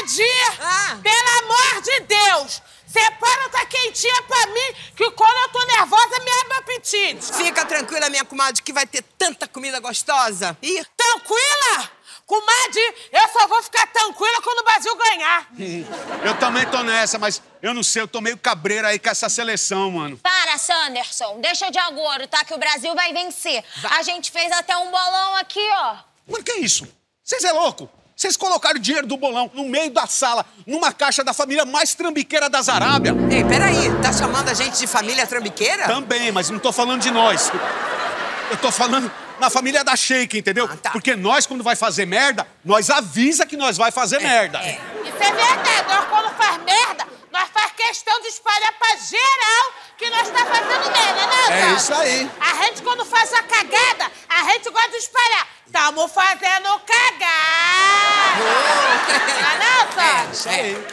Comadre! Pelo amor de Deus! Separa tá quentinha pra mim, que quando eu tô nervosa me abre o apetite. Fica tranquila, minha comadre, que vai ter tanta comida gostosa. Ih. Tranquila? Comadre, eu só vou ficar tranquila quando o Brasil ganhar. Eu também tô nessa, mas eu não sei, eu tô meio cabreiro aí com essa seleção, mano. Para, Sanderson, deixa de agouro, tá? Que o Brasil vai vencer. A gente fez até um bolão aqui, ó. Mano, que isso? Vocês é louco? Vocês colocaram o dinheiro do bolão no meio da sala, numa caixa da família mais trambiqueira das Arábia. Ei, peraí, tá chamando a gente de família trambiqueira? Também, mas não tô falando de nós. Eu tô falando na família da Sheik, entendeu? Tá. Porque nós, quando vai fazer merda, nós avisa que nós vai fazer merda. Isso é verdade. Nós, quando faz merda, nós faz questão de espalhar pra geral que nós tá fazendo merda, né, É Sandro? isso aí. A gente, quando faz a cagada, a gente gosta de espalhar. Tamo fazendo cagada. Não, Sandro? Isso aí.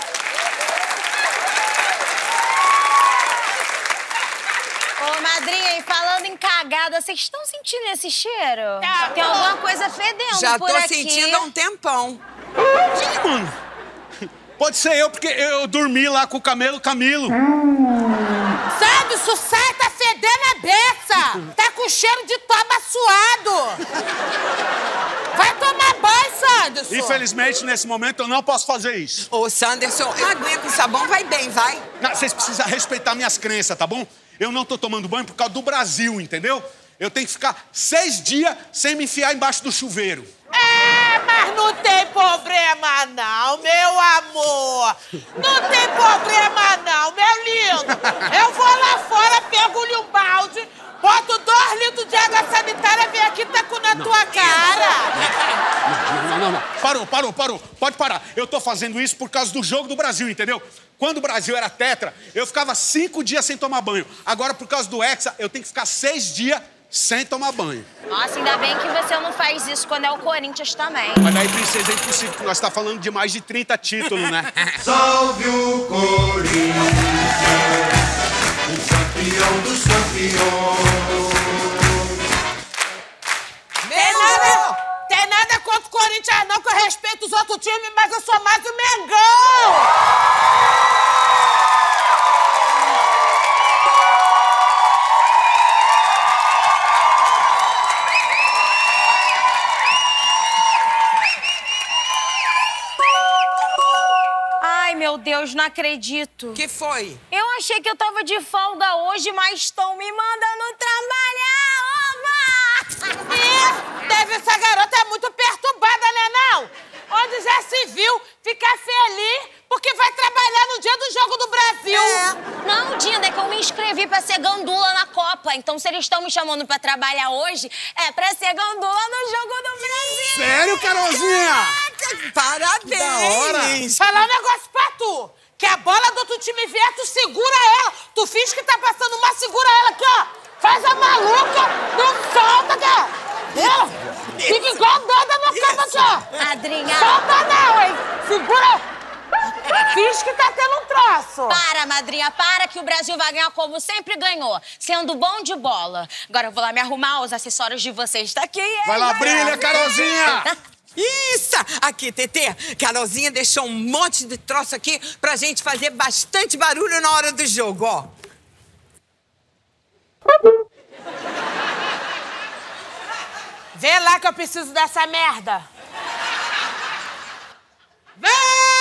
Ô, madrinha, e falando em cagada, vocês estão sentindo esse cheiro? Tem alguma coisa fedendo Já por tô aqui. sentindo há um tempão. Ih, mano. Pode ser eu, porque eu dormi lá com o Camilo. Sabe, isso sai, tá fedendo a beça. Tá com cheiro de toba suado. Vai tomar banho, Sanderson. Infelizmente, nesse momento, eu não posso fazer isso. Ô, Sanderson, aguinha com sabão vai bem, vai. Não, vocês precisam respeitar minhas crenças, tá bom? Eu não tô tomando banho por causa do Brasil, entendeu? Eu tenho que ficar 6 dias sem me enfiar embaixo do chuveiro. Mas não tem problema não, meu amor. Não tem problema não, meu lindo. Eu vou lá fora, pego-lhe um balde, boto 2 litros de água sanitária, vem aqui e taco na tua cara. Não. Parou. Pode parar. Eu tô fazendo isso por causa do jogo do Brasil, entendeu? Quando o Brasil era tetra, eu ficava 5 dias sem tomar banho. Agora, por causa do Hexa, eu tenho que ficar 6 dias sem tomar banho. Nossa, ainda bem que você não faz isso quando é o Corinthians também. Mas daí, princesa, é impossível, porque nós tá falando de mais de 30 títulos, né? Salve o Corinthians, o campeão dos campeões. Tem nada contra o Corinthians não, que eu respeito os outros times, mas eu sou mais o Mengão. Ai, meu Deus, não acredito. O que foi? Eu achei que eu tava de folga hoje, mas estão me mandando trabalhar, oba! Deve essa garota é muito perturbada, né não? Onde já se viu ficar feliz porque vai trabalhar no dia do Jogo do Brasil. Não, Dinda, é que eu me inscrevi pra ser gandula na Copa. Então, se eles estão me chamando pra trabalhar hoje, é pra ser gandula no Jogo do Brasil. Sério, Carolzinha? Parabéns! Da hora. Falar um negócio pra tu. Que a bola do outro time vier, tu segura ela. Tu finge que tá passando uma, segura ela aqui, ó. Faz a maluca, não solta, cara. Fica igual doida no campo aqui, ó. Madrinha. Solta não, hein. Segura. Finge que tá tendo um troço. Para, madrinha, para que o Brasil vai ganhar como sempre ganhou, sendo bom de bola. Agora eu vou lá me arrumar, os acessórios de vocês tá aqui. Vai lá, brilha, Carolzinha! Isso! Aqui, Tetê, Carolzinha deixou um monte de troço aqui pra gente fazer bastante barulho na hora do jogo, ó. Vê lá que eu preciso dessa merda. Vem!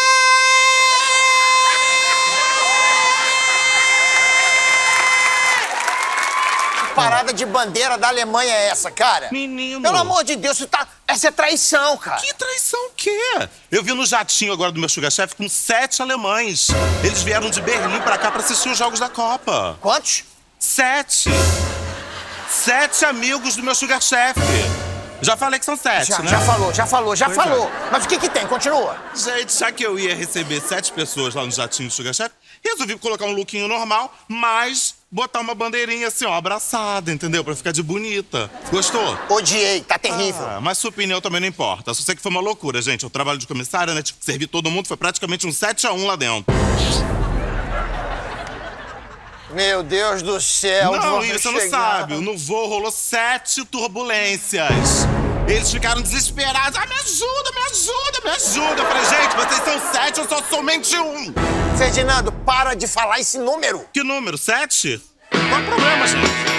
Parada de bandeira da Alemanha é essa, cara? Menino. Pelo amor de Deus, essa é traição, cara. Que traição o quê? Eu vi no jatinho agora do meu Sugar Chef com 7 alemães. Eles vieram de Berlim pra cá pra assistir os jogos da Copa. Quantos? 7. 7 amigos do meu Sugar Chef. Já falei que são 7, né? Já falou. Mas o que tem? Continua. Gente, já que eu ia receber 7 pessoas lá no jatinho do Sugar Chef, resolvi colocar um lookinho normal, mas botar uma bandeirinha assim, ó, abraçada, entendeu? Pra ficar de bonita. Gostou? Odiei, tá terrível. Mas sua opinião também não importa. Só sei que foi uma loucura, gente. O trabalho de comissária, né? Tive que servir todo mundo, foi praticamente um 7-1 lá dentro. Meu Deus do céu. Não, e você não sabe. No voo rolou 7 turbulências. Eles ficaram desesperados. Ah, me ajuda, me ajuda, me ajuda. Eu falei, gente, vocês são 7, eu sou somente 1. Ferdinando, para de falar esse número. Que número? 7? Qual é o problema, gente?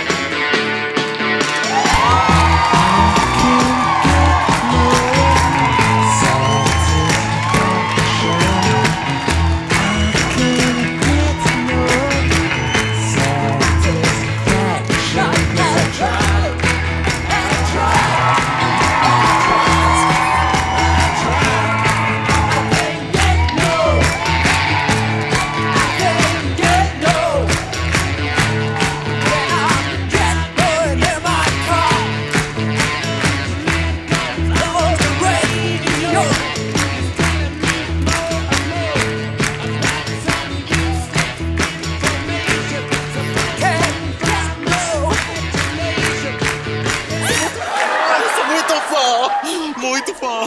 Muito fã.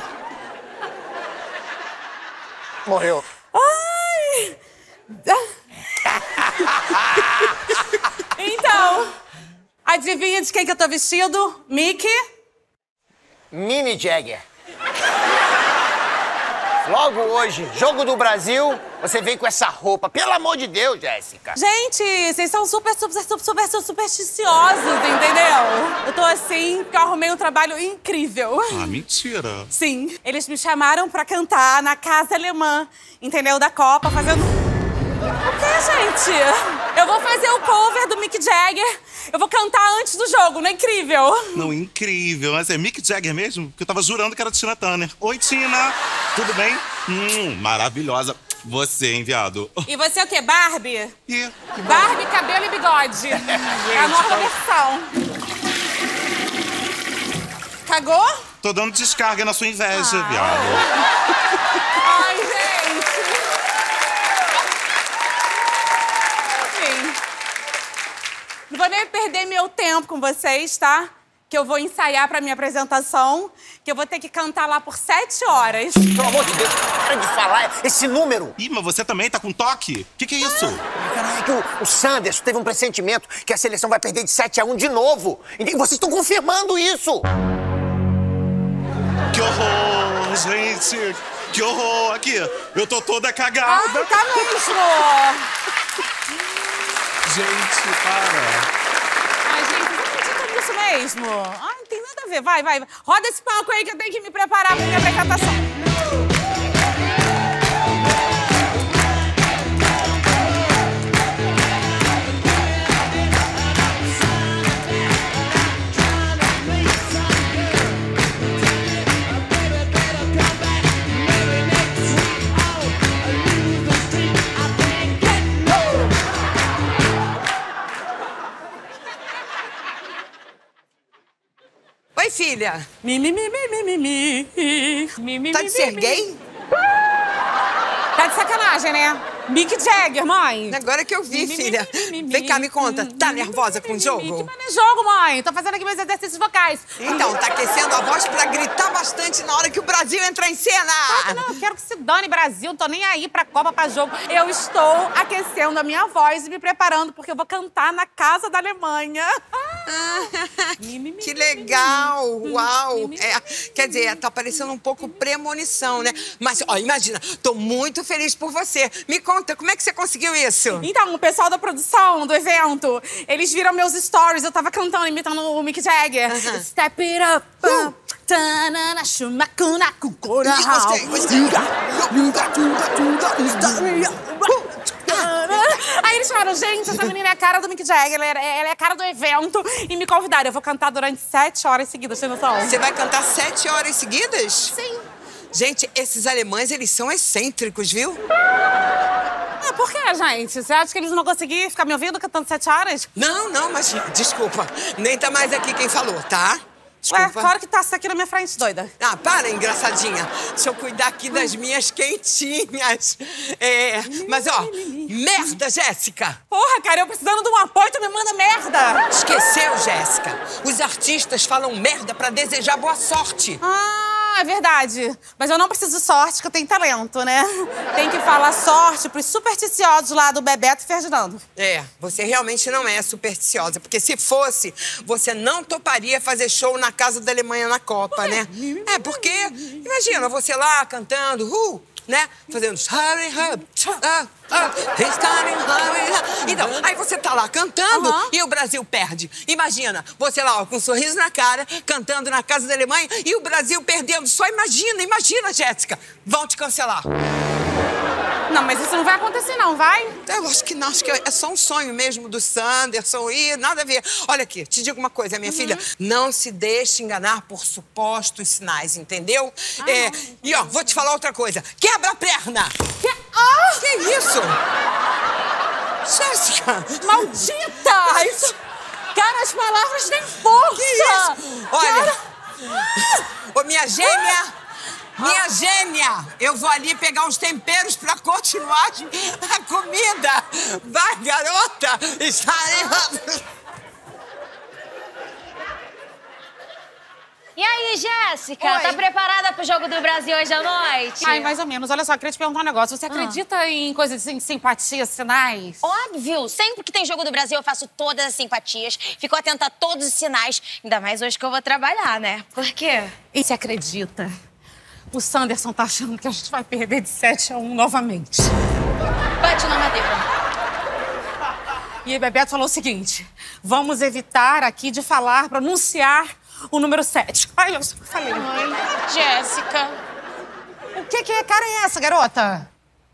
Morreu. Ai! Então, adivinha de quem que eu tô vestido? Mickey? Mini Jagger. Logo hoje, Jogo do Brasil, você vem com essa roupa. Pelo amor de Deus, Jéssica. Gente, vocês são super supersticiosos, entendeu? Eu tô assim porque eu arrumei um trabalho incrível. Ah, mentira. Sim, eles me chamaram pra cantar na Casa Alemã, entendeu? Da Copa, fazendo... O quê, gente? Eu vou fazer o cover do Mick Jagger. Eu vou cantar antes do jogo, não é incrível? Não, incrível. Mas é Mick Jagger mesmo? Porque eu tava jurando que era Tina Turner. Oi, Tina. Tudo bem? Maravilhosa. Você, hein, viado? E você o quê? Barbie? E... Barbie, cabelo e bigode. É a nova versão. Cagou? Tô dando descarga na sua inveja, viado. Ai, gente. Enfim. Não vou nem perder meu tempo com vocês, tá? Que eu vou ensaiar pra minha apresentação, que eu vou ter que cantar lá por 7 horas. Pelo amor de Deus, para de falar esse número. Ih, mas você também tá com toque? Que é isso? Caralho, é que o Sanderson teve um pressentimento que a seleção vai perder de 7-1 de novo. E vocês estão confirmando isso. Que horror, gente. Que horror. Aqui, eu tô toda cagada. Ai, tá mesmo. Gente, para. Ai, gente, vocês acreditam nisso mesmo? Ai, não tem nada a ver. Vai. Roda esse palco aí que eu tenho que me preparar pra minha apresentação. Oi, filha. Tá de ser gay? Tá de sacanagem, né? Mick Jagger, mãe. Agora que eu vi, filha. Vem cá, me conta. Tá nervosa com o jogo? Que não é jogo, mãe. Tô fazendo aqui meus exercícios vocais. Então, tá aquecendo a voz pra gritar bastante na hora que o Brasil entrar em cena. Não, eu quero que se dane, Brasil. Não tô nem aí pra Copa, pra jogo. Eu estou aquecendo a minha voz e me preparando porque eu vou cantar na Casa da Alemanha. Que legal! Uau! É, quer dizer, tá parecendo um pouco premonição, né? Mas, ó, imagina, tô muito feliz por você. Me conta, como é que você conseguiu isso? Então, o pessoal da produção do evento, eles viram meus stories. Eu tava cantando, imitando o Mick Jagger. Step it up, tanana, shumakuna, kukura. Gostei. Aí eles falaram, gente, essa menina é a cara do Mick Jagger, ela é a cara do evento, e me convidaram. Eu vou cantar durante 7 horas seguidas, tem noção? Você vai cantar 7 horas seguidas? Sim. Gente, esses alemães, eles são excêntricos, viu? Por quê, gente? Você acha que eles não vão conseguir ficar me ouvindo cantando 7 horas? Não, mas desculpa. Nem tá mais aqui quem falou, tá? Desculpa. Ué, claro que tá, você tá aqui na minha frente, doida. Ah, para, engraçadinha. Deixa eu cuidar aqui das minhas quentinhas. Mas ó, merda, Jéssica! Porra, cara, eu precisando de um apoio, tu me manda merda! Esqueceu, Jéssica? Os artistas falam merda pra desejar boa sorte. Não, é verdade. Mas eu não preciso de sorte, que eu tenho talento, né? Tem que falar sorte pros supersticiosos lá do Bebeto e Ferdinando. É, você realmente não é supersticiosa, porque se fosse, você não toparia fazer show na Casa da Alemanha na Copa, né? É, porque, imagina, você lá cantando, né? Fazendo... Então, aí você tá lá cantando e o Brasil perde. Imagina, você lá, ó, com um sorriso na cara, cantando na Casa da Alemanha e o Brasil perdendo. Só imagina, Jéssica. Vão te cancelar. Não, mas isso não vai acontecer não, vai? Eu acho que não, acho que é só um sonho mesmo do Sanderson e nada a ver. Olha aqui, te digo uma coisa, minha filha, não se deixe enganar por supostos sinais, entendeu? E ó, vou te falar outra coisa, quebra a perna! Que isso? Jéssica! Maldita! Isso... Cara, as palavras têm força! Que isso? Olha, ô minha gêmea... Minha gêmea, eu vou ali pegar uns temperos pra continuar a comida. Vai, garota! E aí, Jéssica? Oi. Tá preparada pro jogo do Brasil hoje à noite? Ai, mais ou menos. Olha só, queria te perguntar um negócio. Você acredita em coisas assim, simpatia, sinais? Óbvio! Sempre que tem jogo do Brasil, eu faço todas as simpatias, fico atenta a todos os sinais. Ainda mais hoje que eu vou trabalhar, né? Por quê? E você acredita? O Sanderson tá achando que a gente vai perder de 7-1 novamente. Bate na madeira. E o Bebeto falou o seguinte: vamos evitar aqui de pronunciar o número 7. Ai, eu falei. Ai, Jéssica. O que cara é essa, garota?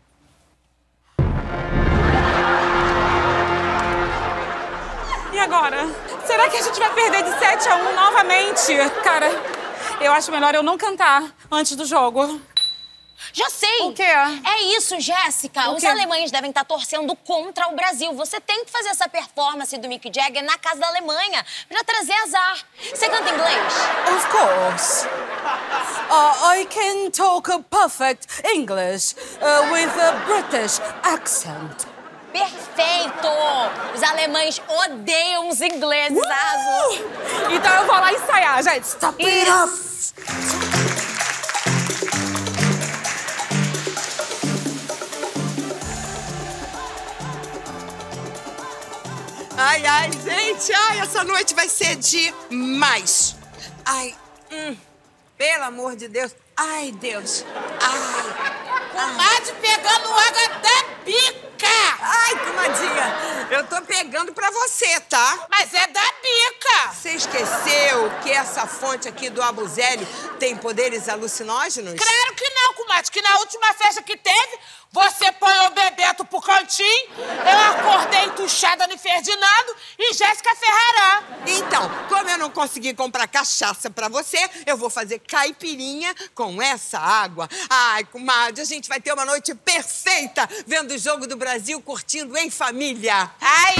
E agora? Será que a gente vai perder de 7-1 novamente? Cara, eu acho melhor eu não cantar antes do jogo. Já sei! O quê? É isso, Jéssica. Os quê? alemães devem estar torcendo contra o Brasil. Você tem que fazer essa performance do Mick Jagger na Casa da Alemanha pra trazer azar. Você canta inglês? Of course. I can talk a perfect English with a British accent. Perfeito! Os alemães odeiam os ingleses, arrasou. Então eu vou lá ensaiar, gente. Stop it up! Ai, gente, essa noite vai ser demais. Ai, pelo amor de Deus. Ai, Deus. Ai. Comadre pegando água da bica. Ai, comadinha, eu tô pegando pra você, tá? Mas é da bica. Você esqueceu que essa fonte aqui do Abuzelli tem poderes alucinógenos? Claro que não, comadre, que na última festa que teve, você põe o Bebeto pro cantinho, eu acordei entuchada no Ferdinando e Jéssica Ferrará. Então, como eu não consegui comprar cachaça pra você, eu vou fazer caipirinha com essa água. Ai, comadre, a gente vai ter uma noite perfeita vendo o Jogo do Brasil, curtindo em família. Ai,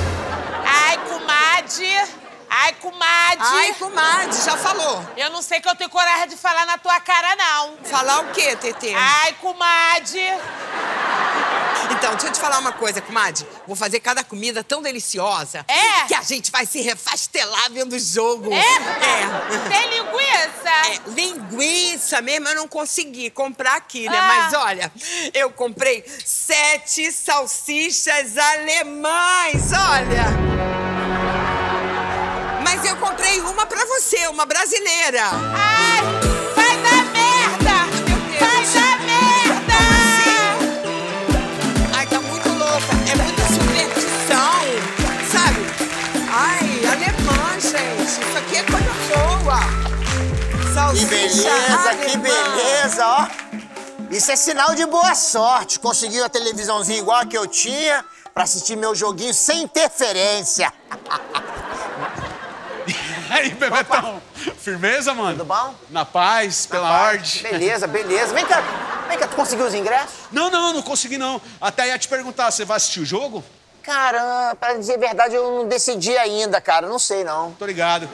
comadre. Ai, comadre. Ai, comadre, já falou. Eu não sei que eu tenho coragem de falar na tua cara, não. Falar o quê, Tetê? Ai, comadre. Então, deixa eu te falar uma coisa, comadre. Vou fazer cada comida tão deliciosa que a gente vai se refastelar vendo o jogo. Tem linguiça? Linguiça mesmo, eu não consegui comprar aqui, né? Mas olha, eu comprei 7 salsichas alemães, olha. Mas eu comprei uma pra você, uma brasileira. Ai, vai dar merda! Vai dar merda! Ai, tá muito louca. É muita superstição, sabe? Ai, alemã, gente. Isso aqui é coisa boa. Salsicha Que beleza, alemã. que beleza, ó. Isso é sinal de boa sorte. Conseguiu a televisãozinha igual a que eu tinha pra assistir meu joguinho sem interferência. E aí, Bebetão? Firmeza, mano? Tudo bom? Na paz, pela ordem. Beleza, beleza. Vem cá, tu conseguiu os ingressos? Não consegui não. Até ia te perguntar, você vai assistir o jogo? Cara, pra dizer a verdade, eu não decidi ainda, cara. Não sei, não. Tô ligado.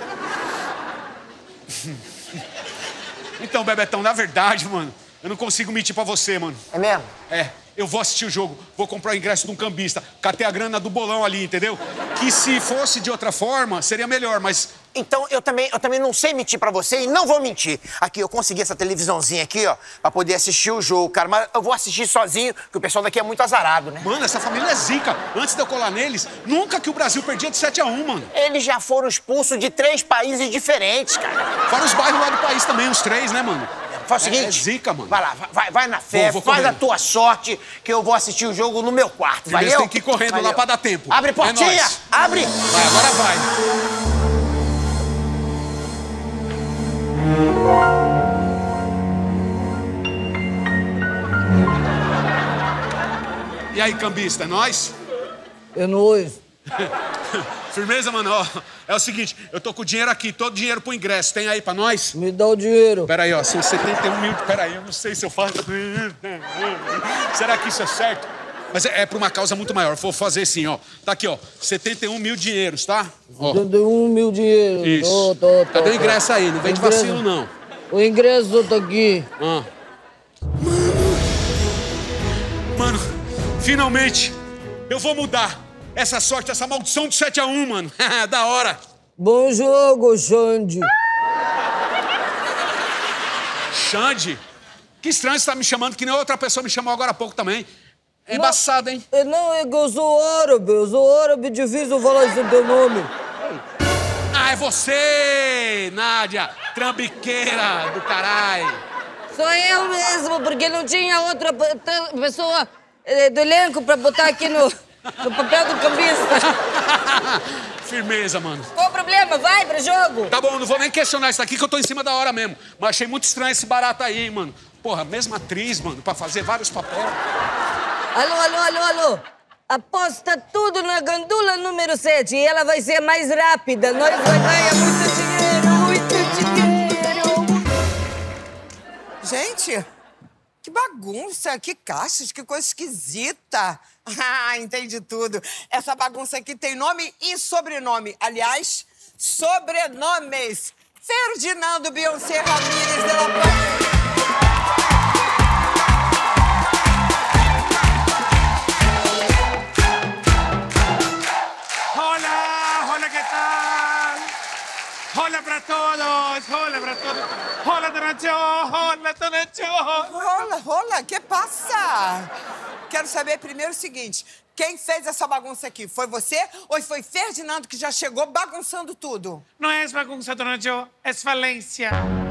Então, Bebetão, na verdade, mano, eu não consigo mentir pra você, mano. É mesmo? É, eu vou assistir o jogo, vou comprar o ingresso de um cambista, catei a grana do bolão ali, entendeu? Que se fosse de outra forma, seria melhor, mas... Então, eu também não sei mentir pra você e não vou mentir. Aqui, eu consegui essa televisãozinha aqui, ó, pra poder assistir o jogo, cara. Mas eu vou assistir sozinho, porque o pessoal daqui é muito azarado, né? Mano, essa família é zica. Antes de eu colar neles, nunca que o Brasil perdia de 7-1, mano. Eles já foram expulsos de 3 países diferentes, cara. Fora os bairros lá do país também, os 3, né, mano? Faz o seguinte... É zica, mano. Vai lá, vai na fé, vou faz correndo. a tua sorte, que eu vou assistir o jogo no meu quarto, Beleza, valeu? tem que ir correndo lá pra dar tempo. Abre É portinha, nóis. abre! Vai, agora vai. E aí, cambista, é nóis? É nóis. Firmeza, mano? Ó, é o seguinte, eu tô com o dinheiro aqui, todo o dinheiro pro ingresso. Tem aí pra nós? Me dá o dinheiro. Pera aí, ó, são 71 mil... Pera aí, eu não sei se eu faço... Será que isso é certo? Mas é pra uma causa muito maior. Vou fazer assim, ó. Tá aqui, ó, 71 mil dinheiros, tá? Ó. 71 mil dinheiro. Isso. Cadê o ingresso aí? Não vem de vacilo, não. O ingresso tá aqui. Ah. Mano, finalmente, eu vou mudar essa sorte, essa maldição de 7-1, mano. Da hora. Bom jogo, Xande. Xande? Que estranho você tá me chamando, que nem outra pessoa me chamou agora há pouco também. É embaçado, hein? Não, é que eu sou árabe, difícil falar esse teu nome. Ah, é você, Nádia, trambiqueira do caralho. Sou eu mesmo, porque não tinha outra pessoa do elenco pra botar aqui no papel do cambista. Firmeza, mano. Qual o problema? Vai pro jogo. Tá bom, não vou nem questionar isso aqui, que eu tô em cima da hora mesmo. Mas achei muito estranho esse barato aí, hein, mano. Porra, mesma atriz, mano, pra fazer vários papéis. Alô. Aposta tudo na gandula número 7 e ela vai ser mais rápida. Nós vamos ganhar muito dinheiro. Gente, que bagunça, que caixas, que coisa esquisita. Ah, entendi tudo. Essa bagunça aqui tem nome e sobrenome. Aliás, sobrenomes. Ferdinando Beyoncé Ramírez de la Plata. Hola, ¿qué tal? Hola para todos, hola para todos. Hola, Donacho. Rola, que passa? Quero saber primeiro o seguinte, quem fez essa bagunça aqui? Foi você ou foi Ferdinando que já chegou bagunçando tudo? No es bagunça, Donacho, es falência.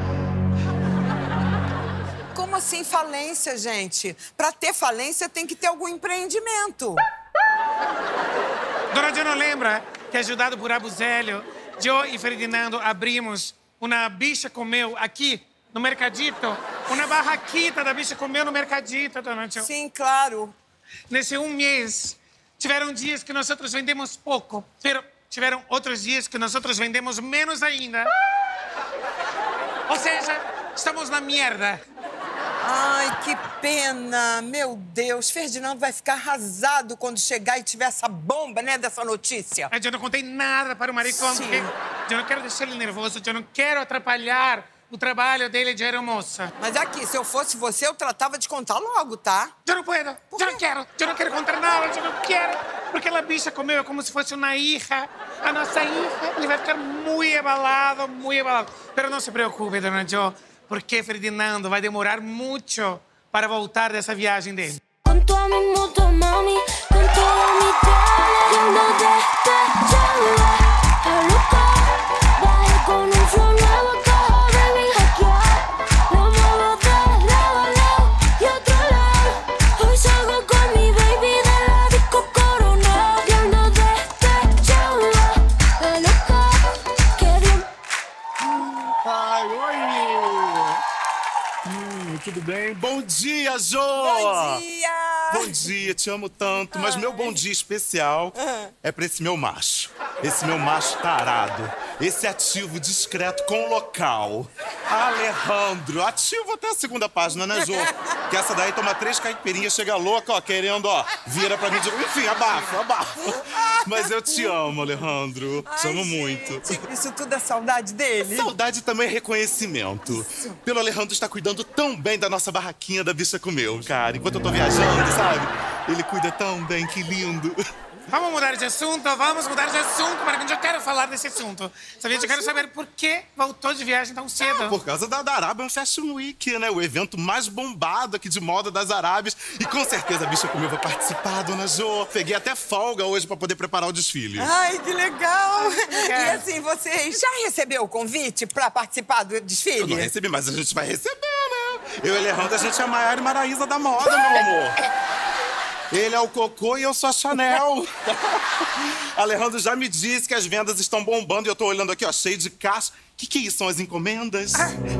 Como assim falência, gente? Pra ter falência tem que ter algum empreendimento. Donacho não lembra que, ajudado por Abusélio, eu e Ferdinando abrimos uma bicha comeu aqui no Mercadito? Uma barraquita da bicha comeu no Mercadito, Donacho. Sim, claro. Nesse um mês, tiveram dias que nós vendemos pouco, mas tiveram outros dias que nós vendemos menos ainda. Ou seja, estamos na merda. Ai, que pena. Meu Deus, Ferdinando vai ficar arrasado quando chegar e tiver essa bomba, né, dessa notícia. Eu não contei nada para o maricão, Sim. porque eu não quero deixar ele nervoso, eu não quero atrapalhar o trabalho dele de aeromoça. Mas aqui, se eu fosse você, eu tratava de contar logo, tá? Eu não puedo, eu não quero contar nada, eu não quero. Porque a bicha comeu como se fosse uma hija. A nossa hija, ele vai ficar muito abalado, muito abalado. Mas não se preocupe, dona Jo, porque Ferdinando vai demorar muito para voltar dessa viagem dele. Com toda mi moto, mami, con todo mi diablo, despechada, a loca, bajé con un flow nuevo, caja, baby, hackear, lo muevo de lado a lado y otro lado, hoy salgo con mi baby de la disco Corona, ando despechada, a loca, que bien. Ai, oi! Tudo bem? Bom dia, Jô! Bom dia! Bom dia, te amo tanto. Mas meu bom dia especial é pra esse meu macho. Esse meu macho tarado. esse ativo discreto com local. Alejandro, ativo até a segunda página, né, Jô? Que essa daí toma 3 caipirinhas, chega louca, ó, querendo, ó, vira pra mim de... Enfim, abafa. Mas eu te amo, Alejandro. Te amo muito. Isso tudo é saudade dele? Saudade também é reconhecimento. Pelo Alejandro estar cuidando tão bem da nossa barraquinha da Bicha Comeu, cara. Enquanto eu tô viajando, sabe? Ele cuida tão bem, que lindo. Vamos mudar de assunto, Maricão. Eu quero falar desse assunto. Sabia? Eu quero saber por que voltou de viagem tão cedo. Por causa da Arabian Fashion Week, né? O evento mais bombado aqui de moda das Arábias. E com certeza a Bicha Comeu vai participar, dona Jô. Peguei até folga hoje pra poder preparar o desfile. Ai, que legal! E assim, você já recebeu o convite pra participar do desfile? Eu não recebi, mas a gente vai receber, né? Eu e Alejandro, a gente é a Maiara e Maraísa da moda, meu amor. Ele é o Cocô e eu sou a Chanel. Alejandro já me disse que as vendas estão bombando e eu tô olhando aqui, ó, cheio de caixa. Que é isso? São as encomendas?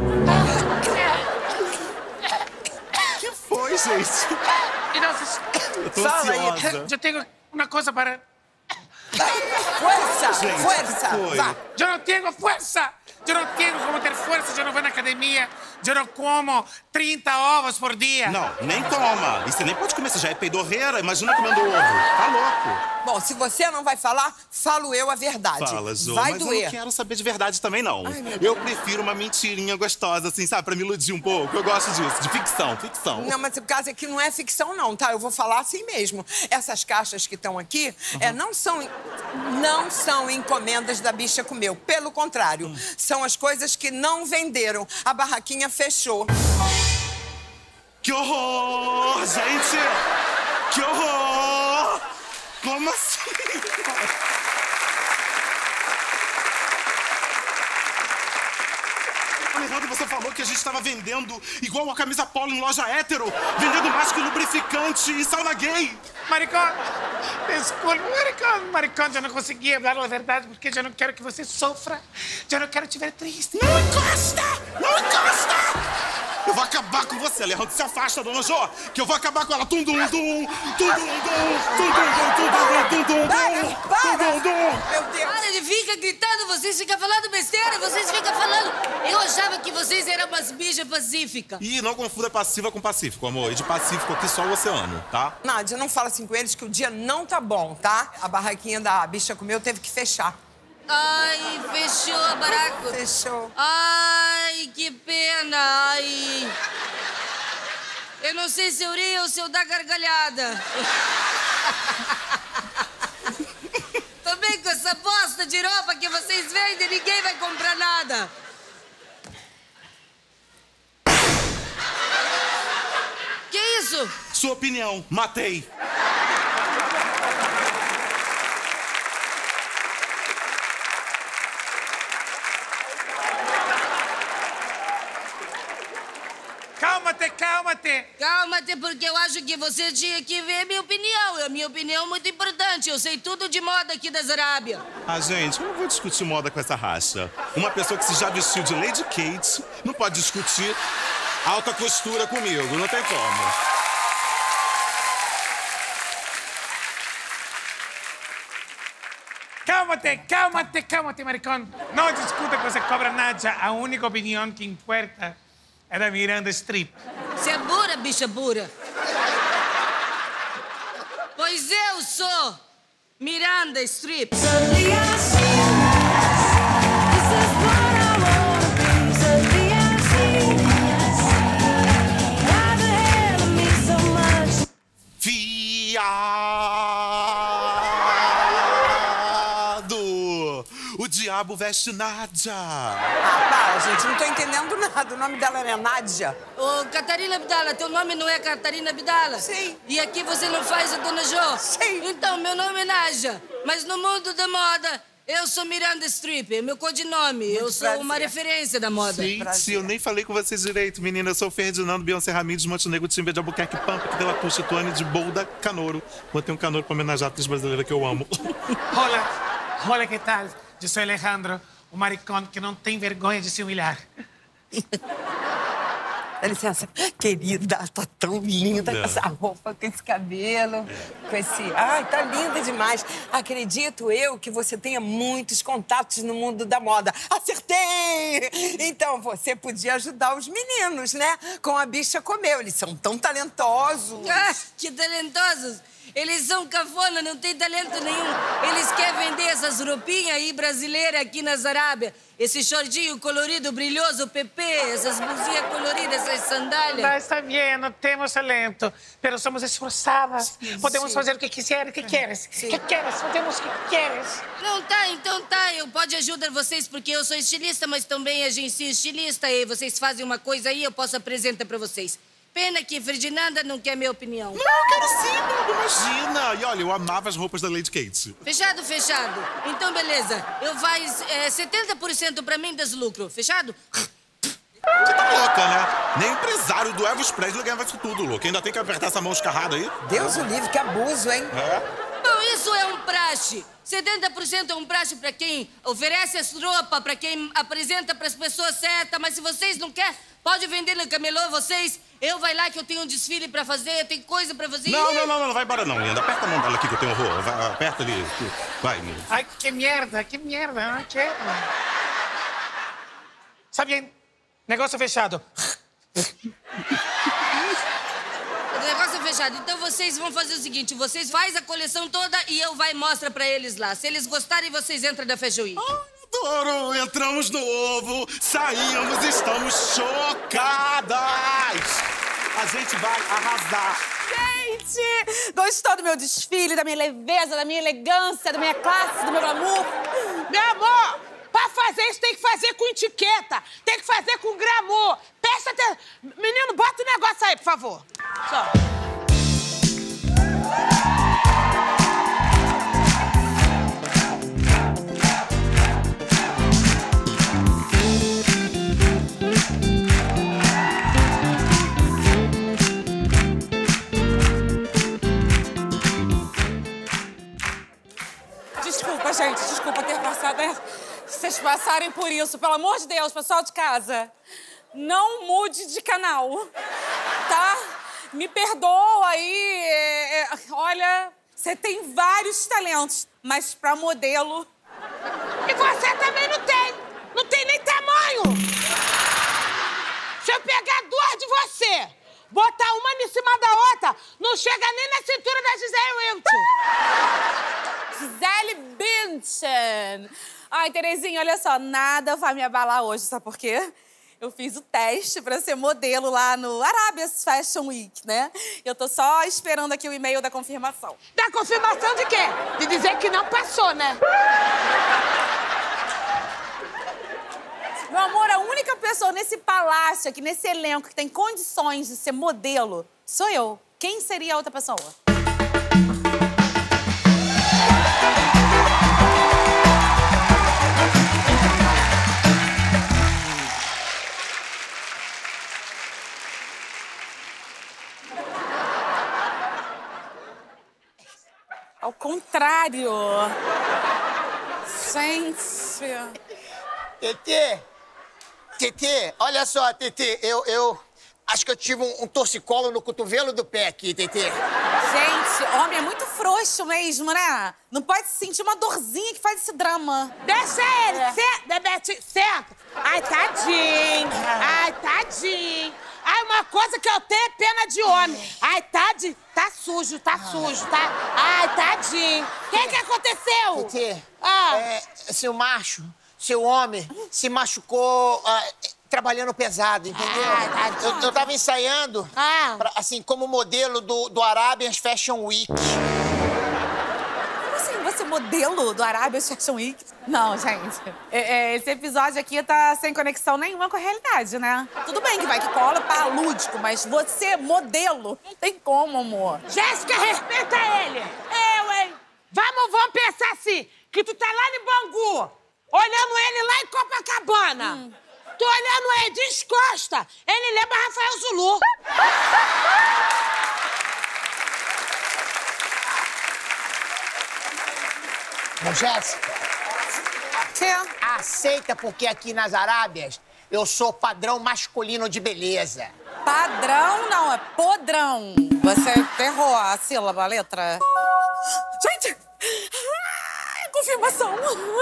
Que foi, gente? Eu tô ansiosa. Eu tenho uma coisa para... Força! Gente, Força! que foi? Vá! Eu não tenho força! Eu não tenho como ter força, eu não vou na academia, eu não como 30 ovos por dia. Não, nem toma. E você nem pode comer, você já é peidorreira. Imagina comendo ovo. Tá louco. Bom, se você não vai falar, falo eu a verdade. Fala, Jô, vai mas doer. eu não quero saber de verdade também, não. Ai, meu Eu prefiro uma mentirinha gostosa, assim, sabe? Pra me iludir um pouco. Eu gosto disso, de ficção. Não, mas o caso aqui não é ficção, não, tá? Eu vou falar assim mesmo. Essas caixas que estão aqui não são encomendas da Bicha Comeu. Pelo contrário, são as coisas que não venderam. A barraquinha fechou. Que horror, gente! Que horror! Como assim? Alejandro, você falou que a gente estava vendendo igual uma camisa polo em loja hétero, vendendo mais que lubrificante e sauna gay. Maricón, desculpe, Maricón, eu não consegui falar a verdade porque eu não quero que você sofra, eu não quero te ver triste. Não encosta! Não encosta! Eu vou acabar com você, Alejandro. Se afasta, dona Jô, que eu vou acabar com ela. Tum, dum, dum, tum, dum, dum, tum, dum, dum, tum, dum, tum, dum, dum, dum. Meu Deus! Para, ele fica gritando, vocês ficam falando besteira, vocês ficam falando... Eu achava que vocês eram umas bichas pacíficas. Ih, não confunda passiva com pacífico, amor. E de pacífico aqui só o oceano, tá? Nádia, não fala assim com eles que o dia não tá bom, tá? A barraquinha da Bicha Comeu teve que fechar. Ai, fechou a barraca. Fechou. Ai, que pena. Ai. Eu não sei se eu rio ou se eu dar gargalhada. Também com essa bosta de roupa que vocês vendem, ninguém vai comprar nada. Que isso? Sua opinião, matei. Calma-te, porque eu acho que você tinha que ver minha opinião. A minha opinião é muito importante. Eu sei tudo de moda aqui das Arábias. Ah, gente, eu não vou discutir moda com essa racha. Uma pessoa que se já vestiu de Lady Kate não pode discutir alta costura comigo. Não tem como. Cálmate, Maricón. Não discuta com essa cobra Nádia. A única opinião que importa é da Miranda Streep. Você é burra, bicha burra. Pois eu sou Miranda Streep. Viado! O diabo veste Nádia. Ah, para, gente, não tô entendendo nada. O nome dela é Nádia. Ô, Catarina Abdala, teu nome não é Catarina Abdala? Sim. E aqui você não faz a Dona Jô? Sim. Então, meu nome é Nádia. Mas no mundo da moda, eu sou Miranda Streep, é meu codinome. Muito eu sou prazer. uma referência da moda. Gente, eu nem falei com vocês direito, menina. Eu sou o Ferdinando Beyoncé Ramírez, Montenegro, Timber de Albuquerque, Pampa, pela Constituane de Boulda, Canouro. Botei um canouro pra homenagear a atriz brasileira que eu amo. Hola, que tal? Eu sou Alejandro, o maricón que não tem vergonha de se humilhar. Dá licença. Querida, tá tão linda com essa roupa, com esse cabelo, com esse... Ai, tá linda demais. Acredito eu que você tenha muitos contatos no mundo da moda. Acertei! Então, você podia ajudar os meninos, né? Com a bicha comeu. Eles são tão talentosos. Ah, que talentosos! Eles são cafona, não tem talento nenhum. Eles querem vender essas roupinhas aí brasileiras aqui nas Arábia. Esse shortinho colorido, brilhoso, PP, essas blusinhas coloridas, essas sandálias. Mas está bem, não temos talento, mas somos esforçadas. Podemos fazer o que quiser, o que queres. O que queres, fazemos o que queres. Não, tá, então tá. Eu posso ajudar vocês porque eu sou estilista, mas também agencio estilista. E vocês fazem uma coisa aí, eu posso apresentar pra vocês. Pena que Ferdinanda não quer minha opinião. Não, eu quero sim, Bob, imagina. E olha, eu amava as roupas da Lady Kate. Fechado, fechado. Então, beleza. Eu faz 70% pra mim das lucros. Fechado? Você tá louca, né? Nem o empresário do Elvis Presley ganhava isso tudo, louco. Ainda tem que apertar essa mão escarrada aí. Deus o livre, que abuso, hein? Bom, isso é um praxe. 70% é um praxe pra quem oferece as roupas, pra quem apresenta pras pessoas certas. Mas se vocês não querem, pode vender no camelô vocês. Eu vai lá que eu tenho um desfile pra fazer, eu tenho coisa pra fazer. Não vai embora não, linda. Aperta a mão dela aqui que eu tenho horror. Vai, aperta ali. Vai, linda. Ai, que merda, não quero. Está bem, negócio fechado. O negócio é fechado. Então vocês vão fazer o seguinte, vocês fazem a coleção toda e eu vai mostra pra eles lá. Se eles gostarem, vocês entram da Fashion Week. Adoro! Entramos no ovo, saímos, estamos chocadas! A gente vai arrasar. Gente, gostou do meu desfile, da minha leveza, da minha elegância, da minha classe, do meu glamour? Meu amor, pra fazer isso tem que fazer com etiqueta, tem que fazer com glamour. Presta atenção. Menino, bota o negócio aí, por favor. Só. Desculpa, gente, desculpa ter passado. Vocês passarem por isso, pelo amor de Deus, pessoal de casa. Não mude de canal, tá? Me perdoa aí. Olha, você tem vários talentos, mas pra modelo... E você também não tem. Não tem nem tamanho. Se eu pegar duas de você, botar uma em cima da outra, não chega nem na cintura da Gisele Bündchen. Gisele Bündchen. Ai, Terezinha, olha só, nada vai me abalar hoje, sabe por quê? Eu fiz o teste pra ser modelo lá no Arabia's Fashion Week, né? Eu tô só esperando aqui o e-mail da confirmação. Da confirmação de quê? De dizer que não passou, né? Meu amor, a única pessoa nesse palácio aqui, nesse elenco, que tem condições de ser modelo, sou eu. Quem seria a outra pessoa? Ao contrário. Gente. Tetê, olha só, Tetê, eu acho que eu tive um torcicolo no cotovelo do pé aqui, Tetê. Gente, homem é muito frouxo mesmo, né? Não pode sentir uma dorzinha que faz esse drama. Deixa ele, certo? Ai, tadinho. Ai, tadinho. Ai, uma coisa que eu tenho é pena de homem. Ai, tadinho. Tá sujo, tá? Ai, tadinho. O que aconteceu? Tetê, seu macho, seu homem, se machucou trabalhando pesado, entendeu? Eu tava ensaiando, assim, como modelo do Arabia's Fashion Week. Como assim, você é modelo do Arabia's Fashion Week? Não, gente. Esse episódio aqui tá sem conexão nenhuma com a realidade, né? Tudo bem que vai que cola pra lúdico, mas você, modelo, não tem como, amor. Jéssica, respeita ele. Eu, hein? Vamos pensar assim, que tu tá lá em Bangu, olhando ele lá em Copacabana. Tô olhando ele descosta. Ele lembra Rafael Zulu. Bom, Jéssica, aceita porque aqui nas Arábias eu sou padrão masculino de beleza. Padrão não, é podrão. Você errou a sílaba, a letra. Gente! Confirmação.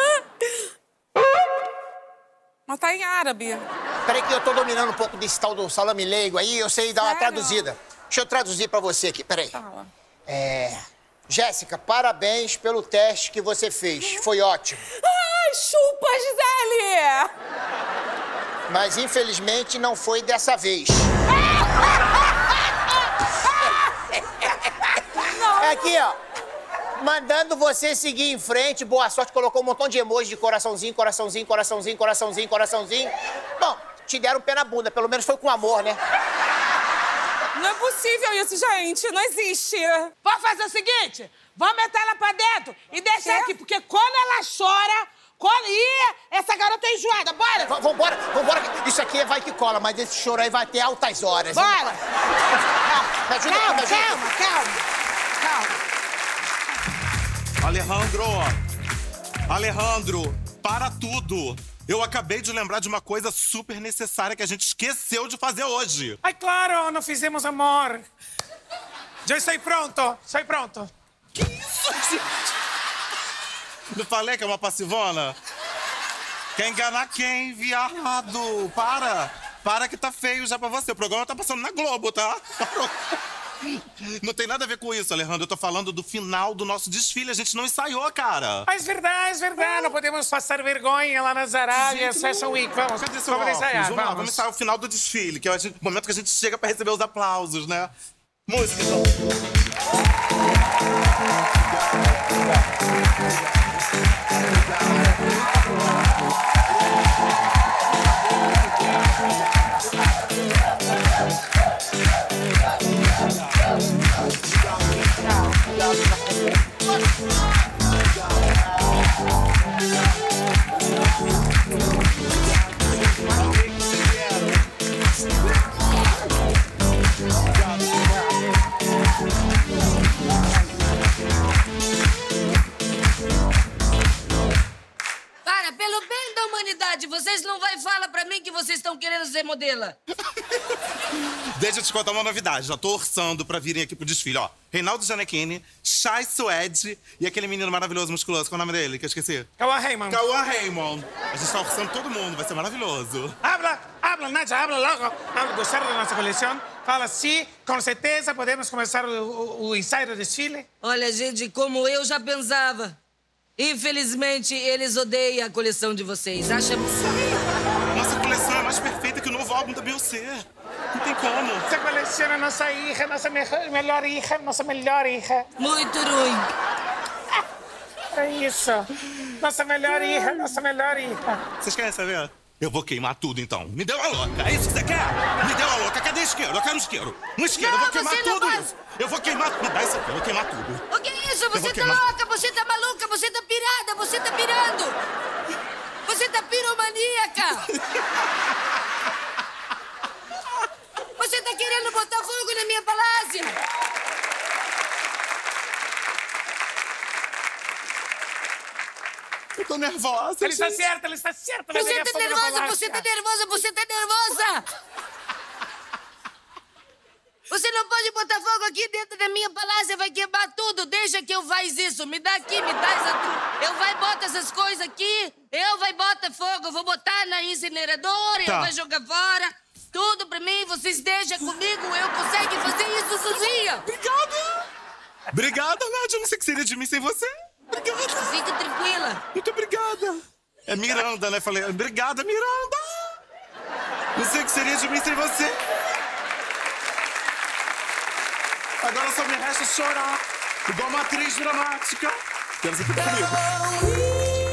Mas tá em árabe. Peraí que eu tô dominando um pouco desse tal do salame leigo aí, eu sei dar uma traduzida. Deixa eu traduzir pra você aqui, peraí. Fala. Jéssica, parabéns pelo teste que você fez. Foi ótimo. Ai, chupa, Gisele! Mas, infelizmente, não foi dessa vez. É aqui, ó. Mandando você seguir em frente. Boa sorte. Colocou um montão de emoji de coraçãozinho, coraçãozinho, coraçãozinho, coraçãozinho, coraçãozinho. Bom, te deram um pé na bunda. Pelo menos foi com amor, né? Não é possível isso, gente. Não existe. Vamos fazer o seguinte? Vamos meter ela pra dentro e deixar aqui, porque quando ela chora... Ih, essa garota é enjoada, bora! Vambora. Isso aqui vai que cola, mas esse choro aí vai ter altas horas. Bora! Me ajuda, me ajuda. Calma. Alejandro, para tudo. Eu acabei de lembrar de uma coisa super necessária que a gente esqueceu de fazer hoje. Ai, claro, não fizemos amor. Já estou pronto. Que isso, gente? Não falei que é uma passivona? Quer enganar quem, viado? Para que tá feio já pra você. O programa tá passando na Globo, tá? Não tem nada a ver com isso, Alejandro. Eu tô falando do final do nosso desfile. A gente não ensaiou, cara. É verdade. Não podemos passar vergonha lá nas Arábias Fashion Week. Vamos ensaiar. Vamos ensaiar o final do desfile, que é o momento que a gente chega pra receber os aplausos, né? Música, então. Pelo bem da humanidade, vocês não vai falar pra mim que vocês estão querendo ser modelo. Deixa eu te contar uma novidade. Já tô orçando pra virem aqui pro desfile, ó. Reinaldo Gianecchini, Chay Suede e aquele menino maravilhoso, musculoso. Qual é o nome dele? Que eu esqueci. Cauã Raymond. A gente tá orçando todo mundo. Vai ser maravilhoso. Habla, Nadia, habla logo. Gostaram da nossa coleção? Fala sim, com certeza podemos começar o ensaio do desfile. Olha, gente, como eu já pensava. Infelizmente, eles odeiam a coleção de vocês. Acham? Nossa coleção é mais perfeita que o novo álbum da Beyoncé. Não tem como. Essa coleção é nossa hija, nossa melhor hija. Muito ruim. É isso. Nossa melhor hija. Vocês querem saber? Eu vou queimar tudo, então. Me deu a louca. É isso que você quer? Me deu a louca. Cadê isqueiro? Eu quero isqueiro. Um isqueiro. Não, eu vou queimar você não tudo vai. isso. Eu vou queimar... Me dá isso aqui. Eu vou queimar tudo. O que é isso? Você tá queimar. louca, você tá maluca, você tá pirada, você tá pirando. Você tá piromaníaca. Você tá querendo botar fogo na minha palácio. Eu tô nervosa, Ela está certa. Você tá nervosa. Você não pode botar fogo aqui dentro da minha palácio, vai queimar tudo. Deixa que eu faz isso. Me dá aqui, me dá essa... Eu vai botar essas coisas aqui, eu vai botar fogo, eu vou botar na incineradora, eu vai jogar fora. Tudo pra mim, vocês deixam comigo, eu consigo fazer isso sozinha. Obrigada, Nádia. Eu não sei o que seria de mim sem você. Obrigada. Fique tranquila. Muito obrigada. É Miranda, né? Falei, obrigada, Miranda. Não sei o que seria de mim sem você. Agora só me resta chorar, igual uma atriz dramática. Quero você aqui comigo.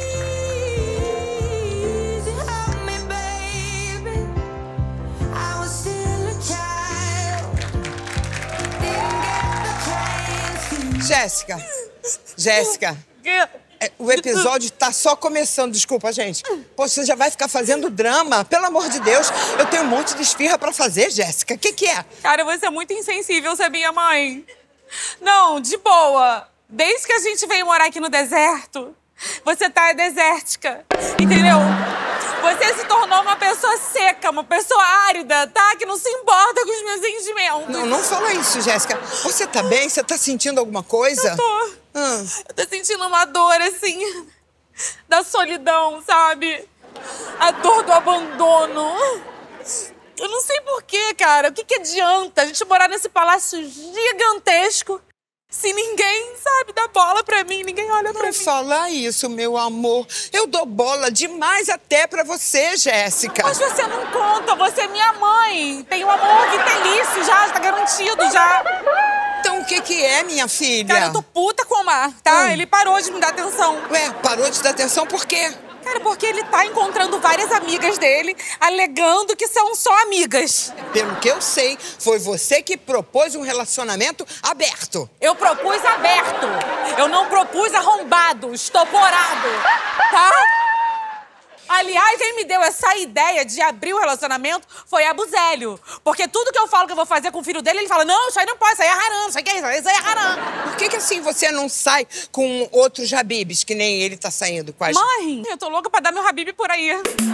Jéssica, o episódio tá só começando, desculpa, gente. Pô, você já vai ficar fazendo drama? Pelo amor de Deus, eu tenho um monte de esfirra pra fazer, Jéssica. O que é? Cara, você é muito insensível, sabia, mãe? Não, de boa. Desde que a gente veio morar aqui no deserto, você tá desértica, entendeu? Você se tornou uma pessoa seca, uma pessoa árida, tá? Que não se importa com os meus sentimentos. Não fala isso, Jéssica. Você tá bem? Você tá sentindo alguma coisa? Eu tô. Eu tô sentindo uma dor, assim, da solidão, sabe? A dor do abandono. Eu não sei porquê, cara. O que adianta a gente morar nesse palácio gigantesco se ninguém, sabe, dá bola pra mim, ninguém olha pra mim? Não fala isso, meu amor. Eu dou bola demais até pra você, Jéssica. Mas você não conta, você é minha mãe. Tem um amor vitalício já, tá garantido já. Então o que é, minha filha? Cara, eu tô puta com o Omar, tá? Ele parou de me dar atenção. Ué, parou de dar atenção por quê? Cara, porque ele tá encontrando várias amigas dele, alegando que são só amigas. Pelo que eu sei, foi você que propôs um relacionamento aberto. Eu propus aberto. Eu não propus arrombado, estoporado, tá? Aliás, quem me deu essa ideia de abrir o relacionamento foi Abuzélio. Porque tudo que eu falo que eu vou fazer com o filho dele, ele fala, não, isso aí não pode, isso aí é haram, isso aí é haram. Por que assim você não sai com outros Habibs, que nem ele tá saindo com a gente? Mãe, eu tô louca pra dar meu Habib por aí.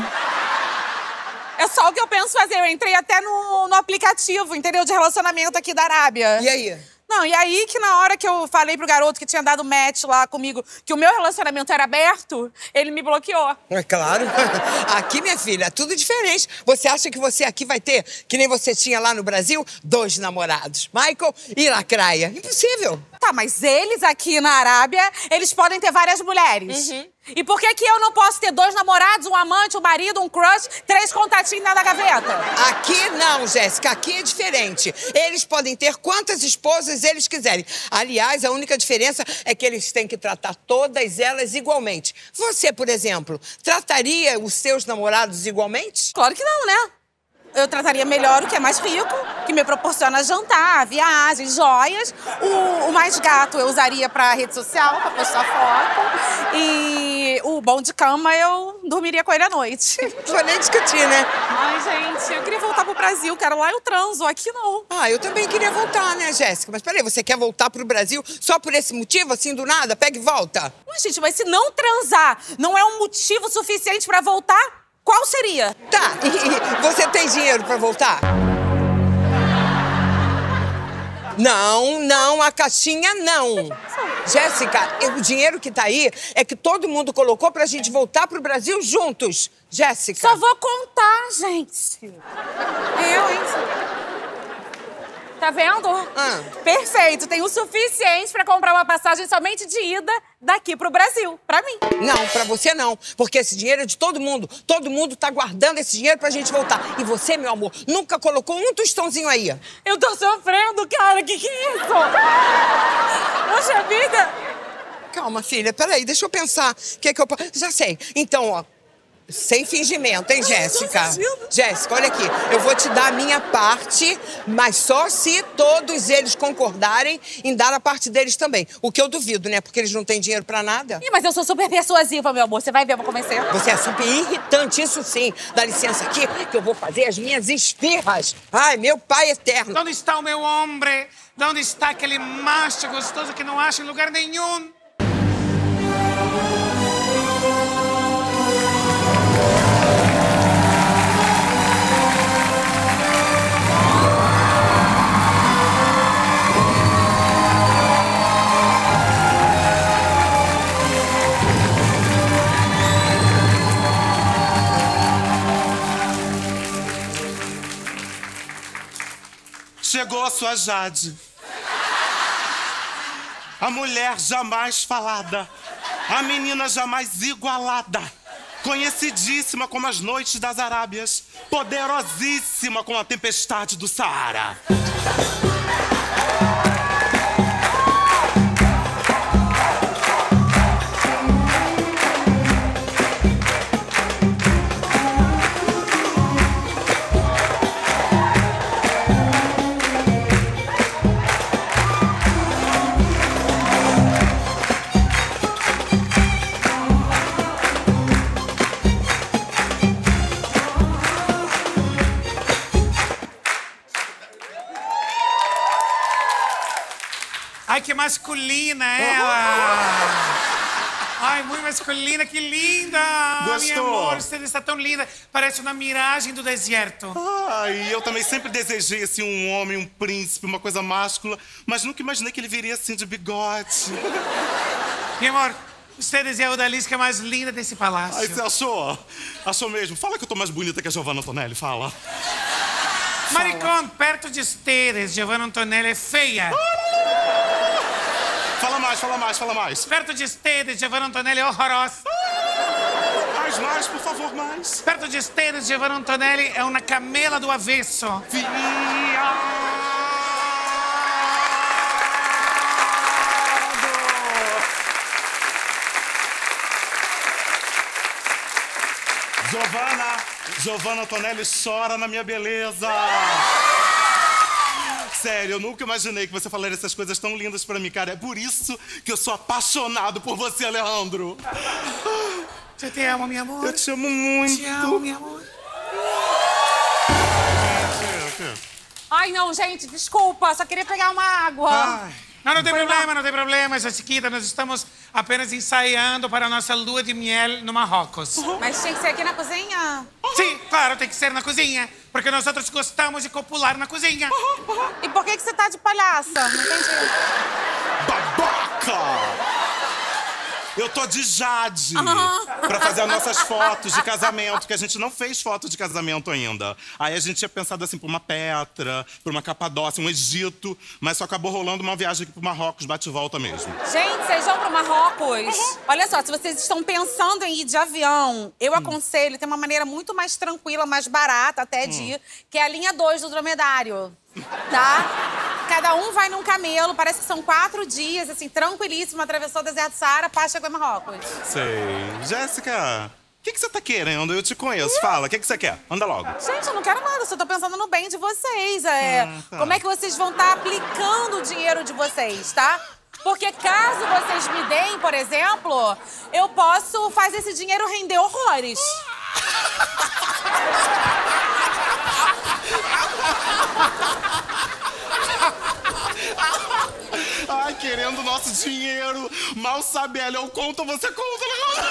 É só o que eu penso fazer. Eu entrei até no aplicativo, entendeu? De relacionamento aqui da Arábia. E aí? Não, e aí que na hora que eu falei pro garoto que tinha dado match lá comigo que o meu relacionamento era aberto, ele me bloqueou. É claro. Aqui, minha filha, é tudo diferente. Você acha que você aqui vai ter, que nem você tinha lá no Brasil, 2 namorados, Michael e Lacraia? Impossível. Tá, mas eles aqui na Arábia, eles podem ter várias mulheres. E por que eu não posso ter 2 namorados, um amante, um marido, um crush, 3 contatinhos na gaveta? Aqui não, Jéssica. Aqui é diferente. Eles podem ter quantas esposas eles quiserem. Aliás, a única diferença é que eles têm que tratar todas elas igualmente. Você, por exemplo, trataria os seus namorados igualmente? Claro que não, né? Eu trataria melhor o que é mais rico, que me proporciona jantar, viagens, joias. O mais gato eu usaria pra rede social, pra postar foto. E o bom de cama eu dormiria com ele à noite. Não vou nem discutir, né? Ai, gente, eu queria voltar pro Brasil, cara. Lá eu transo, aqui não. Ah, eu também queria voltar, né, Jéssica? Mas peraí, você quer voltar pro Brasil só por esse motivo, assim, do nada? Pega e volta. Mas, gente, mas se não transar não é um motivo suficiente pra voltar, qual seria? Tá, e você tem dinheiro pra voltar? Não, a caixinha não. Jéssica, o dinheiro que tá aí é que todo mundo colocou pra gente voltar pro Brasil juntos. Jéssica. Só vou contar, gente. Eu, hein? Tá vendo? Perfeito, tem o suficiente pra comprar uma passagem somente de ida daqui pro Brasil, pra mim. Não, pra você não, porque esse dinheiro é de todo mundo. Todo mundo tá guardando esse dinheiro pra gente voltar. E você, meu amor, nunca colocou um tostãozinho aí. Eu tô sofrendo, cara, que é isso? Poxa vida! Calma, filha, peraí, deixa eu pensar. O que é que eu posso... Já sei. Então, ó, sem fingimento, hein, Jéssica? Jéssica, olha aqui. Eu vou te dar a minha parte, mas só se todos eles concordarem em dar a parte deles também. O que eu duvido, né? Porque eles não têm dinheiro pra nada. Ih, mas eu sou super persuasiva, meu amor. Você vai ver, eu vou convencer. Você é super irritante, isso sim. Dá licença aqui, que eu vou fazer as minhas esfirras. Ai, meu pai eterno. Onde está o meu homem? Onde está aquele macho gostoso que não acha em lugar nenhum? Chegou a sua Jade. A mulher jamais falada. A menina jamais igualada. Conhecidíssima como as noites das Arábias. Poderosíssima como a tempestade do Saara. Ai, que masculina ela! Ai, muito masculina, que linda! Gostou? Meu amor, você está tão linda. Parece uma miragem do deserto. Ai, eu também sempre desejei, assim, um homem, um príncipe, uma coisa máscula, mas nunca imaginei que ele viria, assim, de bigode. Meu amor, você é a odalisca mais linda desse palácio. Ai, você achou? Achou mesmo? Fala que eu tô mais bonita que a Giovanna Antonelli, fala. Maricón, perto de ustedes, Giovanna Antonelli é feia. Fala mais, fala mais, fala mais. Perto de ustedes, Giovanna Antonelli é horrorosa. Mais, por favor, mais. Perto de ustedes, Giovanna Antonelli é uma camela do avesso. Giovanna Antonelli chora na minha beleza. Sério, eu nunca imaginei que você falaria essas coisas tão lindas pra mim, cara. É por isso que eu sou apaixonado por você, Alejandro. Eu te amo, meu amor. Eu te amo muito. Te amo, meu amor. Ai, não, gente, desculpa. Só queria pegar uma água. Ai. Não tem problema, não tem problema, Jaciquita. Nós estamos apenas ensaiando para a nossa lua de miel no Marrocos. Mas tinha que ser aqui na cozinha? Sim, claro, tem que ser na cozinha. Porque nós outros gostamos de copular na cozinha. E por que você tá de palhaça? Não entendi. Babaca! Eu tô de Jade pra fazer as nossas fotos de casamento, que a gente não fez foto de casamento ainda. Aí a gente tinha pensado assim, pra uma Petra, pra uma Capadócia, um Egito, mas só acabou rolando uma viagem aqui pro Marrocos, bate e volta mesmo. Gente, vocês vão pro Marrocos? Olha só, se vocês estão pensando em ir de avião, eu aconselho, tem uma maneira muito mais tranquila, mais barata até de ir, que é a linha 2 do dromedário, tá? Cada um vai num camelo, parece que são 4 dias, assim, tranquilíssimo, atravessou o deserto do Saara, pá, chegou em Marrocos. Sei. Jéssica, o que você tá querendo? Eu te conheço. Fala, o que você quer? Anda logo. Gente, eu não quero nada, só tô pensando no bem de vocês. Tá. Como é que vocês vão estar aplicando o dinheiro de vocês, tá? Porque caso vocês me deem, por exemplo, eu posso fazer esse dinheiro render horrores. Ai, querendo o nosso dinheiro. Mal sabe ela, eu conto, você conta.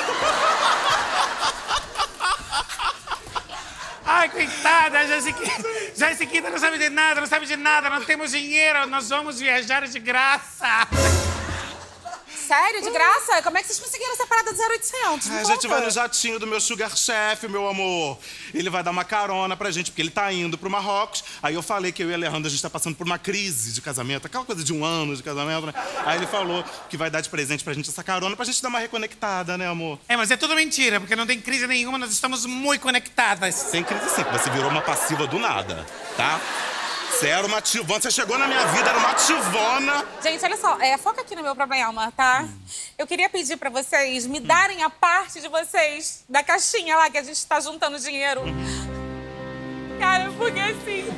Ai, coitada, Jaciquita não sabe de nada, não temos dinheiro, nós vamos viajar de graça. Sério? De graça? Como é que vocês conseguiram essa parada de 0800? A gente vai no jatinho do meu sugar chef, meu amor. Ele vai dar uma carona pra gente, porque ele tá indo pro Marrocos. Aí eu falei que eu e a Alejandra, a gente tá passando por uma crise de casamento, aquela coisa de 1 ano de casamento, né? Aí ele falou que vai dar de presente pra gente essa carona, pra gente dar uma reconectada, né, amor? É, mas é tudo mentira, porque não tem crise nenhuma, nós estamos muito conectadas. Tem crise sim, você virou uma passiva do nada, tá? Você era uma tivona, você chegou na minha vida, era uma tivona. Gente, olha só, foca aqui no meu problema, tá? Eu queria pedir pra vocês me darem a parte de vocês da caixinha lá que a gente tá juntando dinheiro. Cara, porque assim...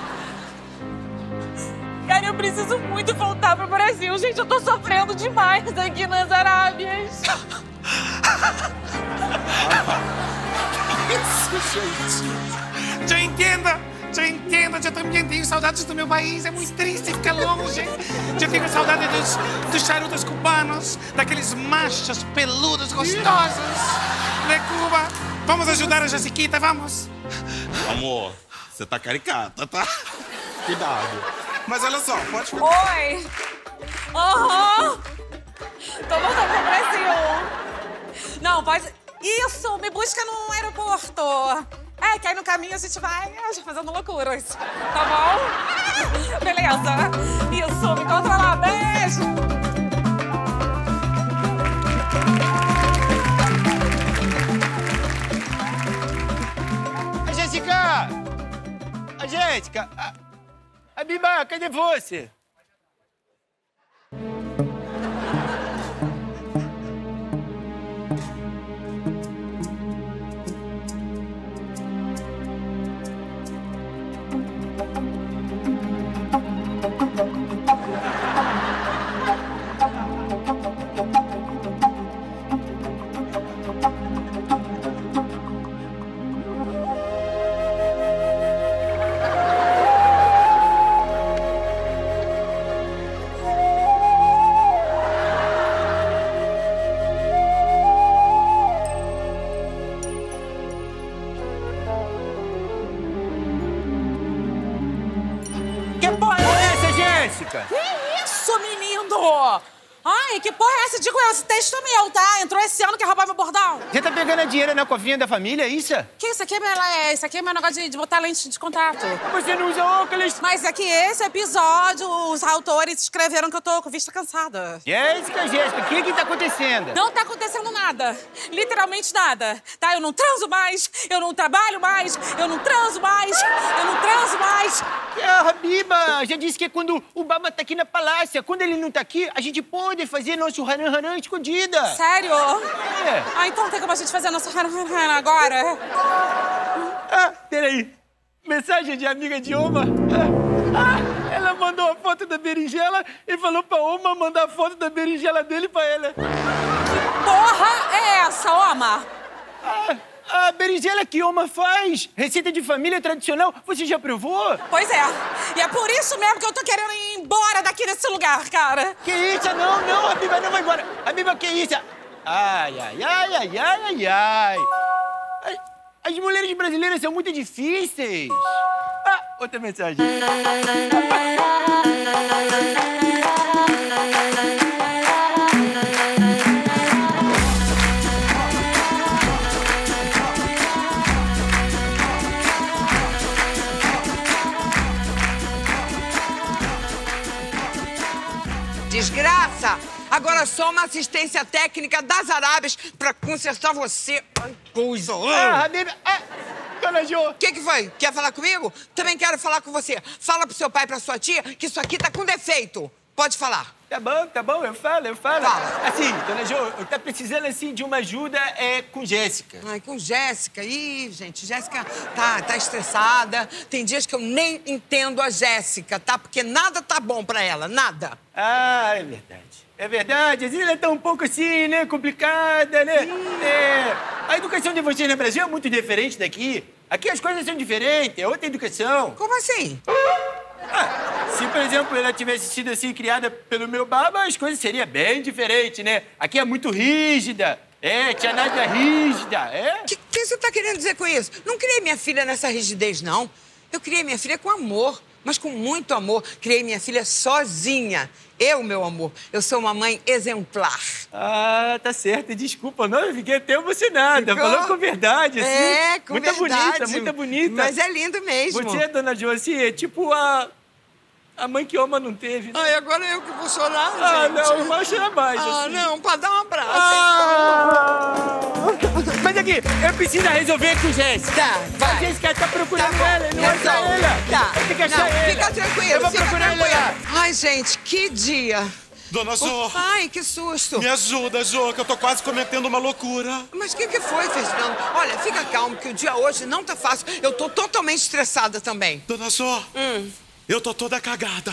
Cara, eu preciso muito voltar pro Brasil. Gente, eu tô sofrendo demais aqui nas Arábias. Isso, gente. Eu entendo, eu também tenho saudades do meu país, é muito triste ficar longe. Eu tenho saudade dos charutos cubanos, daqueles machos peludos gostosos de Cuba. Vamos ajudar a Jaciquita, vamos? Amor, você tá caricata, tá? Cuidado. Mas olha só, pode ficar... Oi! Tô voltando pro Brasil. Não, pode... Isso, me busca no aeroporto. Que aí no caminho a gente vai fazendo loucuras, tá bom? Beleza. Isso, me encontra lá. Beijo. Jéssica! A Jéssica! A Biba, cadê você? Jéssica? Que isso, menino? Ai, que porra é essa? Digo eu, esse texto é meu, tá? Entrou esse ano, quer roubar meu bordão. Você tá pegando dinheiro na covinha da família, é isso? Que isso aqui isso aqui é meu negócio de botar lente de contato. Você não usa óculos. Mas é que esse episódio, os autores escreveram que eu tô com vista cansada. Jéssica, o que tá acontecendo? Não tá acontecendo nada. Literalmente nada. Tá? Eu não transo mais, eu não trabalho mais, eu não transo mais, eu não transo mais. Habiba, já disse que é quando o Baba tá aqui na palácia. Quando ele não tá aqui, a gente pode fazer nosso haran-haran escondida. Sério? É. Ah, então tem como a gente fazer nosso haran-haran agora? Ah, peraí. Mensagem de amiga de Oma. Ela mandou a foto da berinjela e falou pra Oma mandar a foto da berinjela dele pra ela. Que porra é essa, Oma? A berinjela que Oma faz, receita de família tradicional, você já provou? Pois é. E é por isso mesmo que eu tô querendo ir embora daqui desse lugar, cara. Que isso? Não, Habiba, não vai embora. Habiba, que isso? Ai. As mulheres brasileiras são muito difíceis. Outra mensagem. Desgraça! Agora só uma assistência técnica das Arábias pra consertar você. Ai, coisa! Habiba! Dona Jo! O que foi? Quer falar comigo? Também quero falar com você. Fala pro seu pai e pra sua tia que isso aqui tá com defeito. Pode falar. Tá bom, eu falo. Fala. Assim, Dona Jo, eu tá precisando, assim, de uma ajuda com Jéssica. Ai, com Jéssica? Ih, gente, Jéssica tá estressada. Tem dias que eu nem entendo a Jéssica, tá? Porque nada tá bom pra ela, nada. É verdade. É verdade. Às vezes ela tá um pouco assim, né? Complicada, né? A educação de vocês no Brasil é muito diferente daqui. Aqui as coisas são diferentes, é outra educação. Como assim? Se, por exemplo, ela tivesse sido assim, criada pelo meu baba, as coisas seriam bem diferentes, né? Aqui é muito rígida. Tia Nádia rígida, O que você tá querendo dizer com isso? Não criei minha filha nessa rigidez, não. Eu criei minha filha com amor, mas com muito amor. Criei minha filha sozinha. Meu amor, eu sou uma mãe exemplar. Tá certo. Desculpa, não, eu fiquei até emocionada. Falou com verdade, assim. Com muito verdade. Muito bonita. Mas é lindo mesmo. Você, Dona Jo, assim, é tipo a mãe que Oma não teve, né? Ai, agora eu que vou chorar, gente. Não, irmã chora mais, assim. Não, pra dar um abraço. Mas aqui, eu preciso resolver com Jéssica. Tá, vai. A Jéssica tá procurando ela, não acha ela. Tá. Tem que achar ela. Fica tranquilo, eu vou procurar ela lá. Ai, gente, que dia. Dona Jo. Ai, que susto. Me ajuda, Jo, que eu tô quase cometendo uma loucura. Mas o que foi, Fernando? Olha, fica calmo, que o dia hoje não tá fácil. Eu tô totalmente estressada também. Dona Jo, eu tô toda cagada.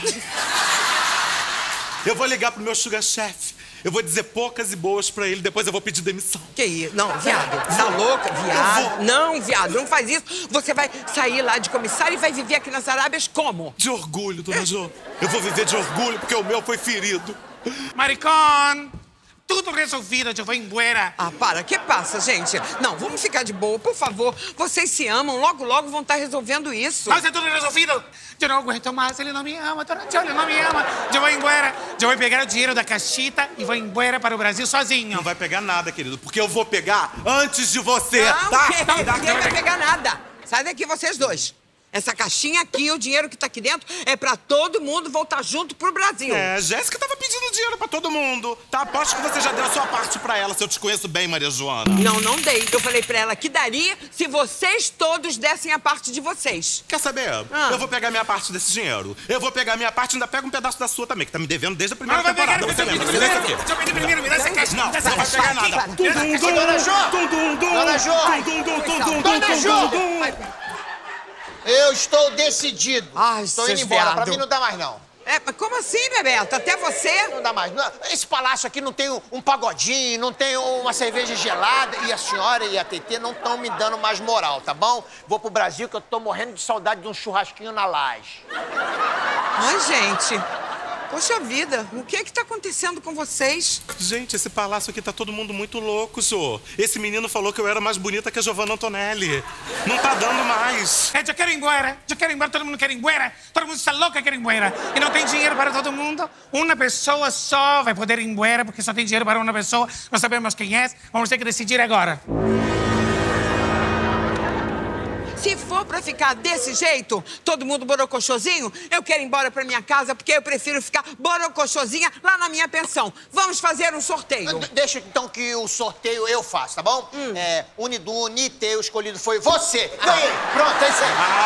Eu vou ligar pro meu sugar chef. Eu vou dizer poucas e boas pra ele, depois eu vou pedir demissão. Que isso? Não, viado. Tá louca? Viado. Não, viado, não faz isso. Você vai sair lá de comissário e vai viver aqui nas Arábias como? De orgulho, Dona Jo. Eu vou viver de orgulho porque o meu foi ferido. Maricón! Tudo resolvido, eu vou embora. Para. Que passa, gente? Não, vamos ficar de boa, por favor. Vocês se amam, logo vão estar resolvendo isso. Mas é tudo resolvido. Eu não aguento mais, ele não me ama, Dona Jo, ele não me ama. Eu vou embora. Eu vou pegar o dinheiro da caixita e vou embora para o Brasil sozinho. Não vai pegar nada, querido, porque eu vou pegar antes de você, não, tá? Ninguém vai pegar nada. Sai daqui, vocês dois. Essa caixinha aqui, o dinheiro que tá aqui dentro, é pra todo mundo voltar junto pro Brasil. Jéssica tava pedindo dinheiro pra todo mundo. Tá, aposto que você já deu a sua parte pra ela, se eu te conheço bem, Maria Joana. Não dei. Eu falei pra ela que daria se vocês todos dessem a parte de vocês. Quer saber? Eu vou pegar minha parte desse dinheiro. Eu vou pegar minha parte e ainda pego um pedaço da sua também, que tá me devendo desde a primeira temporada. Você lembra? Me dá isso aqui. Deixa eu pedir primeiro, me dá essa caixa. Não vai pegar nada. Dona Jo! Dona Jo! Dona Jo! Eu estou decidido. Estou indo embora. Pra mim não dá mais, não. Mas como assim, Bebeto? Até você? Não dá mais. Esse palácio aqui não tem um pagodinho, não tem uma cerveja gelada. E a senhora e a Tetê não estão me dando mais moral, tá bom? Vou pro Brasil que eu tô morrendo de saudade de um churrasquinho na laje. Ai, gente. Poxa vida, o que tá acontecendo com vocês? Gente, esse palácio aqui tá todo mundo muito louco, Jô. Esse menino falou que eu era mais bonita que a Giovanna Antonelli. Não tá dando mais. Eu quero ir embora, todo mundo quer ir embora. Todo mundo está louco, quer ir embora. E não tem dinheiro para todo mundo. Uma pessoa só vai poder ir embora, porque só tem dinheiro para uma pessoa. Não sabemos quem é, vamos ter que decidir agora. Se for pra ficar desse jeito, todo mundo borocochosinho, eu quero ir embora pra minha casa, porque eu prefiro ficar borocochosinha lá na minha pensão. Vamos fazer um sorteio. Deixa então que o sorteio eu faço, tá bom? Unidu, Niteu, escolhido foi você. Ganhei. Pronto, é isso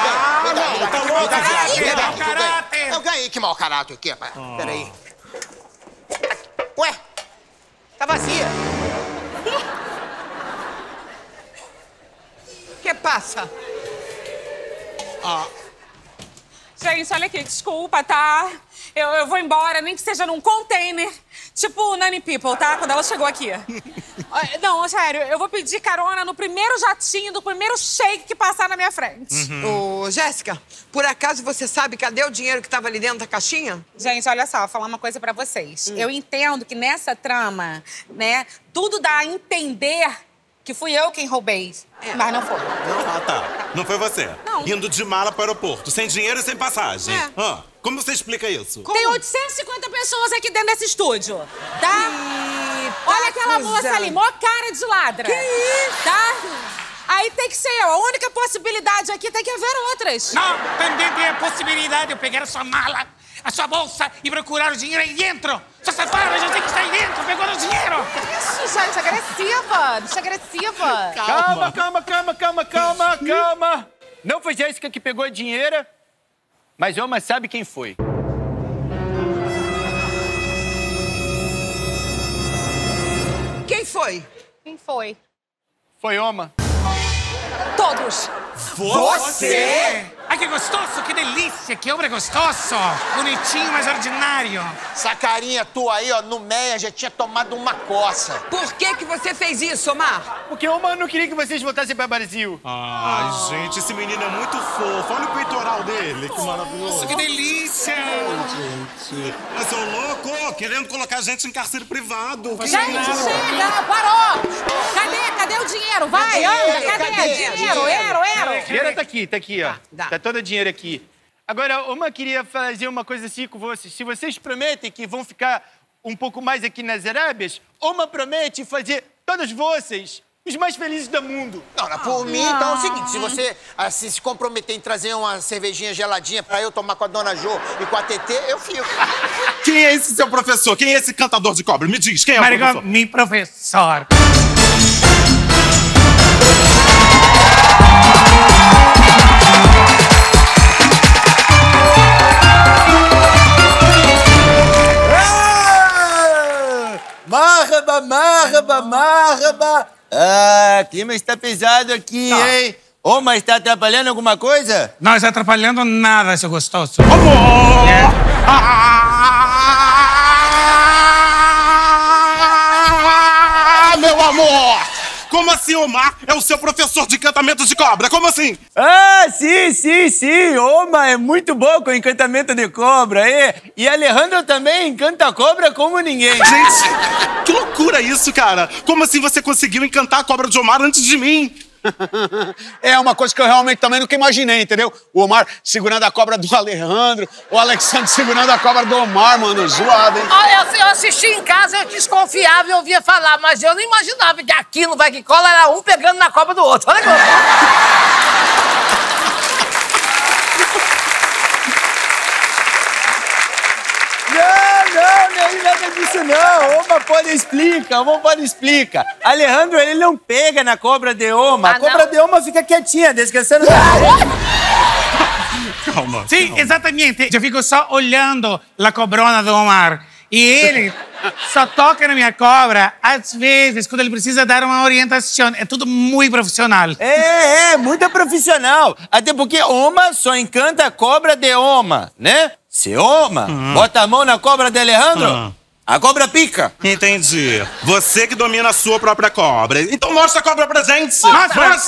aí. Eu ganhei. Que mau caráter aqui, rapaz. Peraí. Ué, tá vazia. Que passa? Gente, olha aqui, desculpa, tá? Eu vou embora, nem que seja num container. Tipo Nani People, tá? Quando ela chegou aqui. Não, sério, eu vou pedir carona no primeiro jatinho do primeiro shake que passar na minha frente. Ô, Jéssica, por acaso você sabe cadê o dinheiro que tava ali dentro da caixinha? Gente, olha só, vou falar uma coisa pra vocês. Eu entendo que nessa trama, né, tudo dá a entender que fui eu quem roubei. Mas não foi. Ah, tá. Não foi você? Não. Indo de mala pro aeroporto, sem dinheiro e sem passagem. Como você explica isso? Tem 850 pessoas aqui dentro desse estúdio, tá? Olha aquela moça ali, mó cara de ladra. Que isso? Tá? Aí tem que ser eu. A única possibilidade aqui tem que haver outras. Não, também tem a possibilidade de eu pegar a sua mala, a sua bolsa e procurar o dinheiro aí dentro. Sua safada, já tem que estar aí dentro, pegando o dinheiro. Isso, gente, agressiva. Deixa agressiva. Calma. Não foi Jéssica que pegou a dinheiro, mas Oma sabe quem foi. Quem foi? Quem foi? Foi Oma. Todos. Você? Ai, que gostoso, que delícia, que homem gostoso. Bonitinho, mas ordinário. Essa carinha tua aí, ó, no meia já tinha tomado uma coça. Por que você fez isso, Omar? Porque Oma não queria que vocês voltassem pra Brasil. Ai, gente, esse menino é muito fofo. Olha o peitoral dele, que maravilhoso. Nossa, que delícia. Gente, eu sou louco, querendo colocar a gente em cárcere privado. Gente, chega, parou. Cadê o dinheiro? Vai, anda, cadê? Dinheiro. O dinheiro tá aqui, ó. Tá todo o dinheiro aqui. Agora, Oma queria fazer uma coisa assim com vocês. Se vocês prometem que vão ficar um pouco mais aqui nas Arábias, Oma promete fazer todos vocês os mais felizes do mundo. Não, por mim, então é o seguinte, se você se comprometer em trazer uma cervejinha geladinha pra eu tomar com a Dona Jo e com a TT, eu fico. Quem é esse seu professor? Quem é esse cantador de cobra? Me diz, quem é o professor? Meu professor. Marhaba. Ah, clima está pesado aqui, hein? Oma, está atrapalhando alguma coisa? Não está atrapalhando nada, seu gostoso. Meu amor! Como assim, Omar é o seu professor de encantamento de cobra? Como assim? Ah, sim. Oma é muito bom com encantamento de cobra, e Alejandro também encanta cobra como ninguém. Gente, que loucura isso, cara! Como assim você conseguiu encantar a cobra de Omar antes de mim? É uma coisa que eu realmente também nunca imaginei, entendeu? O Omar segurando a cobra do Alejandro, o Alexandre segurando a cobra do Omar, mano, zoado, hein? Olha, eu assisti em casa, eu desconfiava e ouvia falar, mas eu não imaginava que aquilo vai que cola era um pegando na cobra do outro. Olha que Não é nada disso não. Oma pode explicar. Alejandro, ele não pega na cobra de Oma. A cobra de Oma fica quietinha, descansando da Calma. Sim, exatamente. Eu fico só olhando a cobrona do Omar. E ele só toca na minha cobra, às vezes, quando ele precisa dar uma orientação. É tudo muito profissional. Muito profissional. Até porque Oma só encanta a cobra de Oma, né? Se Oma bota a mão na cobra de Alejandro, a cobra pica. Entendi. Você que domina a sua própria cobra. Então mostra a cobra pra gente. Mostra a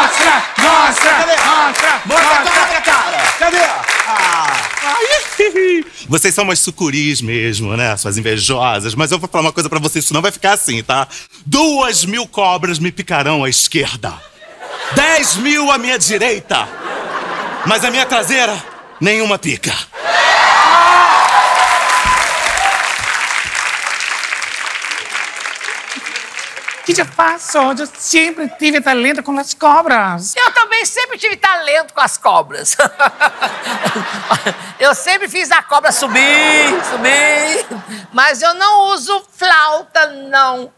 cobra, cara. Cadê? Vocês são umas sucuris mesmo, né? Suas invejosas. Mas eu vou falar uma coisa pra vocês, senão vai ficar assim, tá? 2.000 cobras me picarão à esquerda. 10.000 à minha direita. Mas a minha traseira, nenhuma pica. O que eu faço? Eu sempre tive talento com as cobras. Eu também sempre tive talento com as cobras. Eu sempre fiz a cobra subir. Mas eu não uso flauta, não.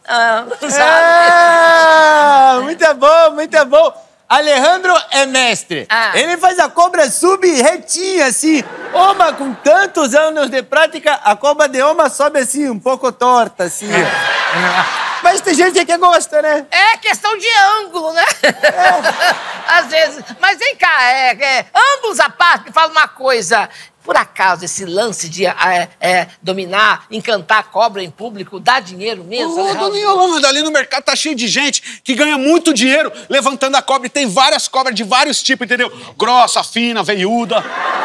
Ah, muito bom. Alejandro é mestre. Ele faz a cobra subir retinha, assim. Oma, com tantos anos de prática, a cobra de Oma sobe assim, um pouco torta, assim. Mas tem gente que gosta, né? É questão de ângulo, né? Às vezes. Mas vem cá, ângulos à parte, me fala uma coisa. Por acaso, esse lance de dominar, encantar a cobra em público, dá dinheiro mesmo? Ô, dona Yolanda, ali no mercado tá cheio de gente que ganha muito dinheiro levantando a cobra. E tem várias cobras de vários tipos, entendeu? Grossa, fina, veiuda.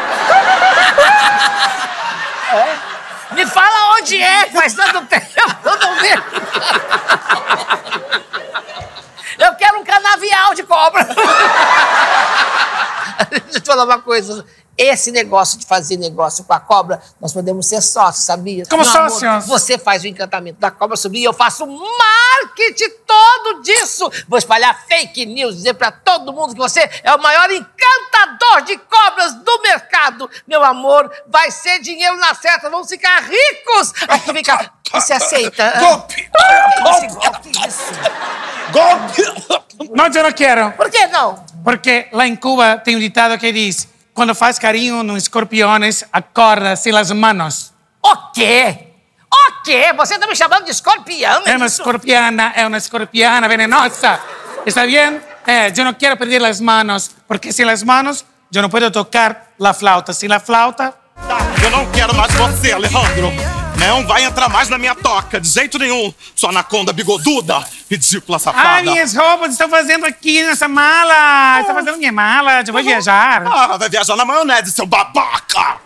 Me fala onde é, faz tanto tempo, eu não vejo. Eu quero um canavial de cobra. Deixa eu te falar uma coisa. Esse negócio de fazer negócio com a cobra, nós podemos ser sócios, sabia? Como sócios? Você faz o encantamento da cobra subir e eu faço o marketing todo disso. Vou espalhar fake news, dizer pra todo mundo que você é o maior encantador de cobras do mercado. Meu amor, vai ser dinheiro na certa, vamos ficar ricos. Aqui, vem cá, você aceita? Golpe! Golpe! Não, eu não quero. Por que não? Porque lá em Cuba tem um ditado que diz: quando faz carinho nos escorpiões, acorda sem as manos. O quê? O quê? Você tá me chamando de escorpião? É uma escorpiana venenosa. ¿Está bien? Eu não quero perder as manos, porque sem as manos eu não posso tocar a flauta. Sem a flauta... Eu não quero mais você, Alejandro. Não vai entrar mais na minha toca, de jeito nenhum. Sua anaconda bigoduda, ridícula safada. Ah, minhas roupas estão fazendo aqui nessa mala. Está fazendo minha mala, eu vou viajar. Ah, vai viajar na maionese, seu babaca.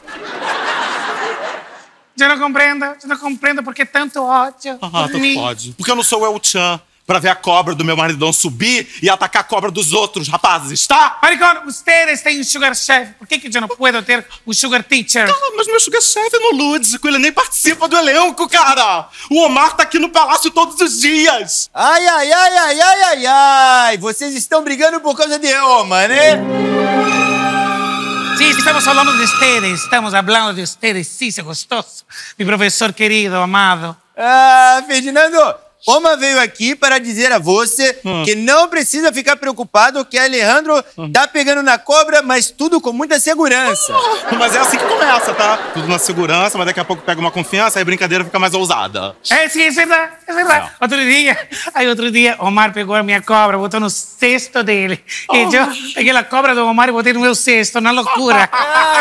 Eu não compreendo por que tanto ódio por mim. Pode. Porque eu não sou o El-chan pra ver a cobra do meu maridão subir e atacar a cobra dos outros rapazes, tá? Maricón, vocês têm um sugar chef. Por que eu não posso ter um sugar teacher? Mas meu sugar chef é no lúdico, ele nem participa do elenco, cara. O Omar tá aqui no palácio todos os dias. Ai. Vocês estão brigando por causa de Oma, né? Sí, estamos hablando de ustedes, estamos hablando de ustedes, sí, seu gostoso, mi professor querido, amado. Ah, Ferdinando, Oma veio aqui para dizer a você que não precisa ficar preocupado que Alejandro tá pegando na cobra, mas tudo com muita segurança. Mas é assim que começa, tá? Tudo na segurança, mas daqui a pouco pega uma confiança, aí a brincadeira fica mais ousada. Sí, es verdad. Outro dia, Omar pegou a minha cobra, botou no cesto dele. E eu peguei a cobra do Omar e botei no meu cesto, na loucura.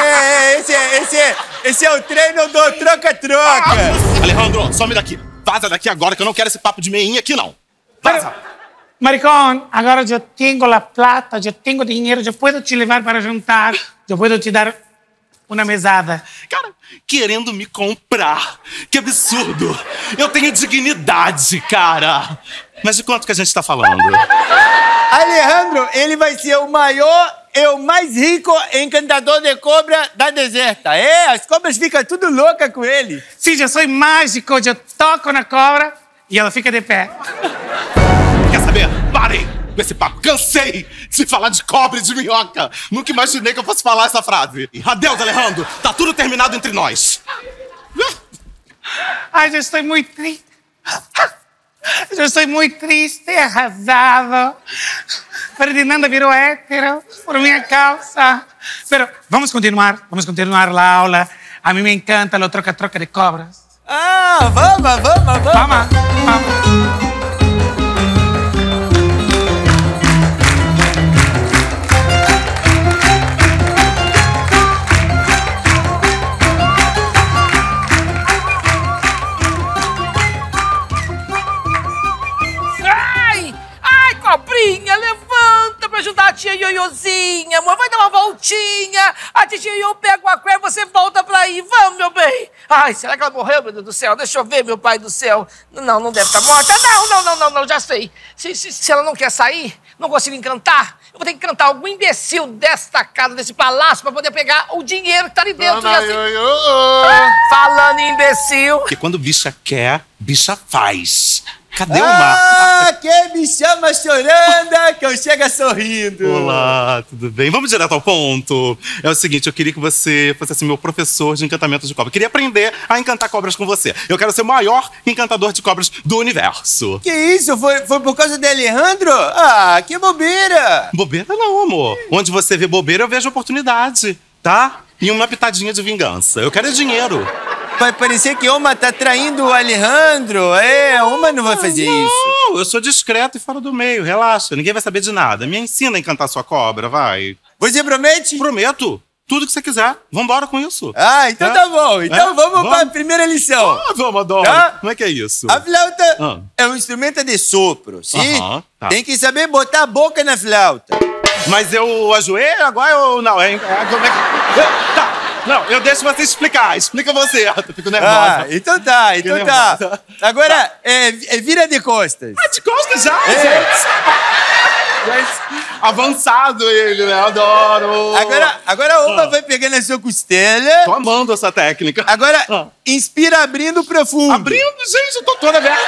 Esse é o treino do troca-troca. Alejandro, some daqui. Vaza daqui agora, que eu não quero esse papo de meinha aqui, não. Vaza. Maricón, agora eu tenho a plata, eu tenho dinheiro, eu posso te levar para jantar, eu posso te dar uma mesada. Cara, querendo me comprar. Que absurdo. Eu tenho dignidade, cara. Mas de quanto que a gente tá falando? Alejandro, ele vai ser o maior e o mais rico encantador de cobra da deserta. As cobras ficam tudo loucas com ele. Sim, eu sou mágico, eu toco na cobra e ela fica de pé. Quer saber? Parem com esse papo. Cansei de falar de cobra e de minhoca. Nunca imaginei que eu fosse falar essa frase. Adeus, Alejandro. Tá tudo terminado entre nós. Ai, eu estou muito triste. Eu estou muito triste, arrasado. Ferdinando virou hétero por minha causa. Pero vamos continuar a aula. A mim me encanta o troca-troca de cobras. Ah, vamos. Vamos. Cobrinha, levanta pra ajudar a tia Ioiôzinha, amor. Vai dar uma voltinha. A tia bichinho, eu pego a cueca e você volta pra aí. Vamos, meu bem. Ai, será que ela morreu, meu Deus do céu? Deixa eu ver, meu pai do céu. Não, não deve estar morta. Não, já sei. Se ela não quer sair, não consigo encantar, eu vou ter que encantar algum imbecil desta casa, desse palácio, pra poder pegar o dinheiro que tá ali dentro. Falando em imbecil. Porque quando bicha quer, bicha faz. Cadê o Marco? Quem me chama chorando, que eu chego sorrindo. Olá, tudo bem? Vamos direto ao ponto. É o seguinte, eu queria que você fosse assim, meu professor de encantamento de cobra. Eu queria aprender a encantar cobras com você. Eu quero ser o maior encantador de cobras do universo. Que isso? Foi por causa de Alejandro? Ah, que bobeira! Bobeira não, amor. Onde você vê bobeira, eu vejo oportunidade, tá? E uma pitadinha de vingança. Eu quero dinheiro. Vai parecer que Oma tá traindo o Alejandro. Oma não vai fazer isso. Não, eu sou discreto e fora do meio. Relaxa, ninguém vai saber de nada. Me ensina a encantar sua cobra, vai. Você promete? Prometo. Tudo que você quiser. Vambora com isso. Ah, então tá bom. Então vamos para a primeira lição. Vamos, Adoro. Tá? Como é que é isso? A flauta é um instrumento de sopro, sim? Tá. Tem que saber botar a boca na flauta. Mas eu ajoelho agora ou não? Como é que... Tá. Não, eu deixo você explicar. Explica você. Eu fico nervosa. Então tá. Agora, vira de costas. De costas já, gente? Avançado ele, né? Adoro. Agora a Oma vai pegar na sua costela. Tô amando essa técnica. Agora, inspira abrindo profundo. Abrindo, gente, eu tô toda aberta.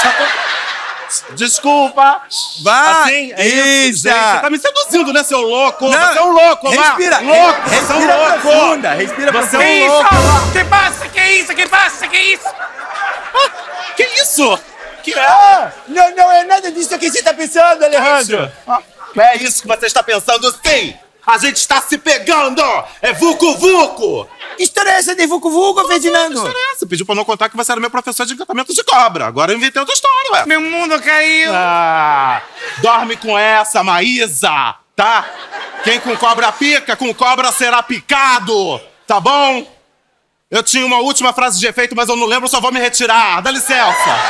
Desculpa. Vai. Assim, é isso, gente. Você tá me seduzindo, né, seu louco? Não. Você é um louco, Omar. Respira. Louco. Respira profunda. Respira Você profunda. é um louco. Que passa? Que isso? Que passa? Que isso? Que isso? Que é? Não é nada disso que você tá pensando, Alejandro. É isso que você está pensando, sim. A gente está se pegando. É vucu-vucu. Que história é essa de vucu-vucu, Ferdinando? Que história é essa? Pediu pra não contar que você era meu professor de encantamento de cobra. Agora eu inventei outra história, ué. Meu mundo caiu. Dorme com essa, Maísa, tá? Quem com cobra pica, com cobra será picado, tá bom? Eu tinha uma última frase de efeito, mas eu não lembro, só vou me retirar. Dá licença.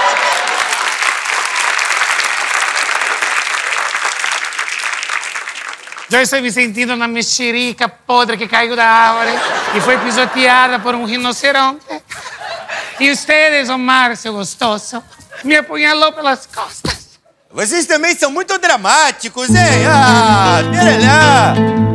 Eu estou me sentindo na mexerica podre que caiu da árvore e foi pisoteada por um rinoceronte. E ustedes, Omar, seu gostoso, me apunhalou pelas costas. Vocês também são muito dramáticos, hein? Pera lá.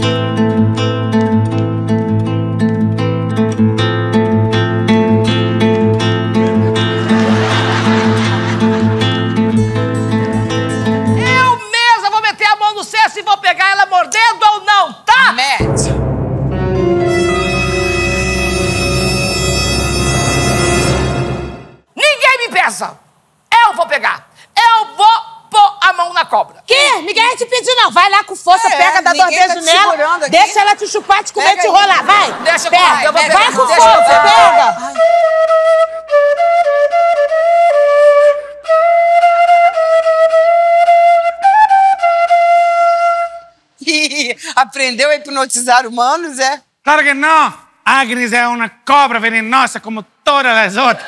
Se vou pegar ela mordendo ou não, tá? Mete. Ninguém me peça. Eu vou pegar. Eu vou pôr a mão na cobra. Que? Ninguém vai te pedir, não. Vai lá com força, pega, dá 2 beijos nela, deixa ela te chupar, te comer, te rolar. Vai. Deixa pega. Eu vou pegar. Vai com força, pega. Ai. Aprendeu a hipnotizar humanos, é? Claro que não. Agnes é uma cobra venenosa como todas as outras.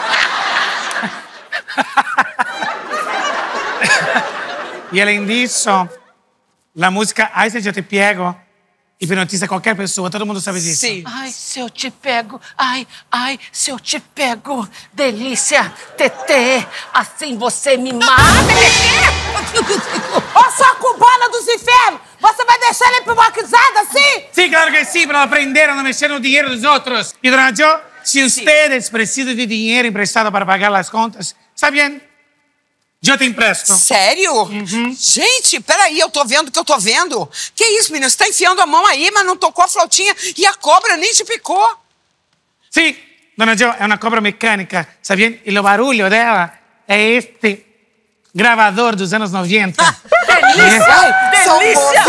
E além disso, a música Ai, se eu te pego hipnotiza qualquer pessoa, todo mundo sabe disso. Sim. Ai, se eu te pego, ai, se eu te pego, delícia, tetê, assim você me mata. Ô, sua cubana dos infernos, você vai deixar ela hipnotizada assim? Sim, claro que sim, para aprender a não mexer no dinheiro dos outros. E, dona Jo, se ustedes precisam de dinheiro emprestado para pagar as contas, está bem? Eu te empresto. Sério? Gente, peraí, eu tô vendo o que eu tô vendo. Que isso, menino? Você tá enfiando a mão aí, mas não tocou a flautinha e a cobra nem te picou. Sim, dona Jo, é uma cobra mecânica, sabe? E o barulho dela é este gravador dos anos 90. Delícia! Delícia!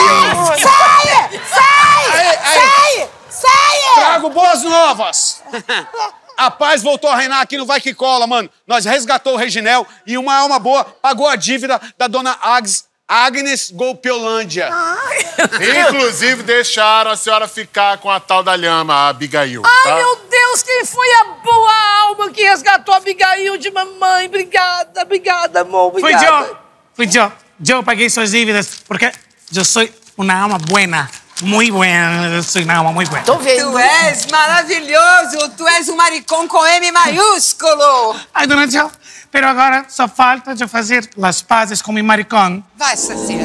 Sai! Trago boas novas. A paz voltou a reinar aqui no Vai Que Cola, mano. Nós resgatou o Reginel e uma alma boa pagou a dívida da dona Agnes Golpiolândia. Inclusive, deixaram a senhora ficar com a tal da lhama, a Abigail. Ai, meu Deus, quem foi a boa alma que resgatou a Abigail de mamãe? Obrigada, amor, obrigada. Fui eu. Eu paguei suas dívidas porque eu sou uma alma buena. Muy bueno, soy una muy bueno. Tu és maravilhoso. Tu és um maricón com M maiúsculo. Ai, dona Jo, pero agora só falta de fazer as pazes com o maricón. Vai, Saci.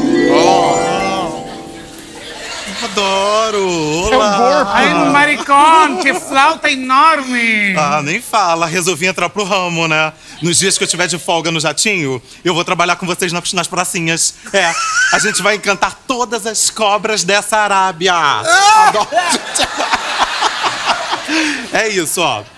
Adoro! Olá! Ai, maricón, que flauta enorme! Ah, nem fala. Resolvi entrar pro ramo, né? Nos dias que eu tiver de folga no jatinho, eu vou trabalhar com vocês nas pracinhas. É, a gente vai encantar todas as cobras dessa Arábia. Adoro. É isso, ó.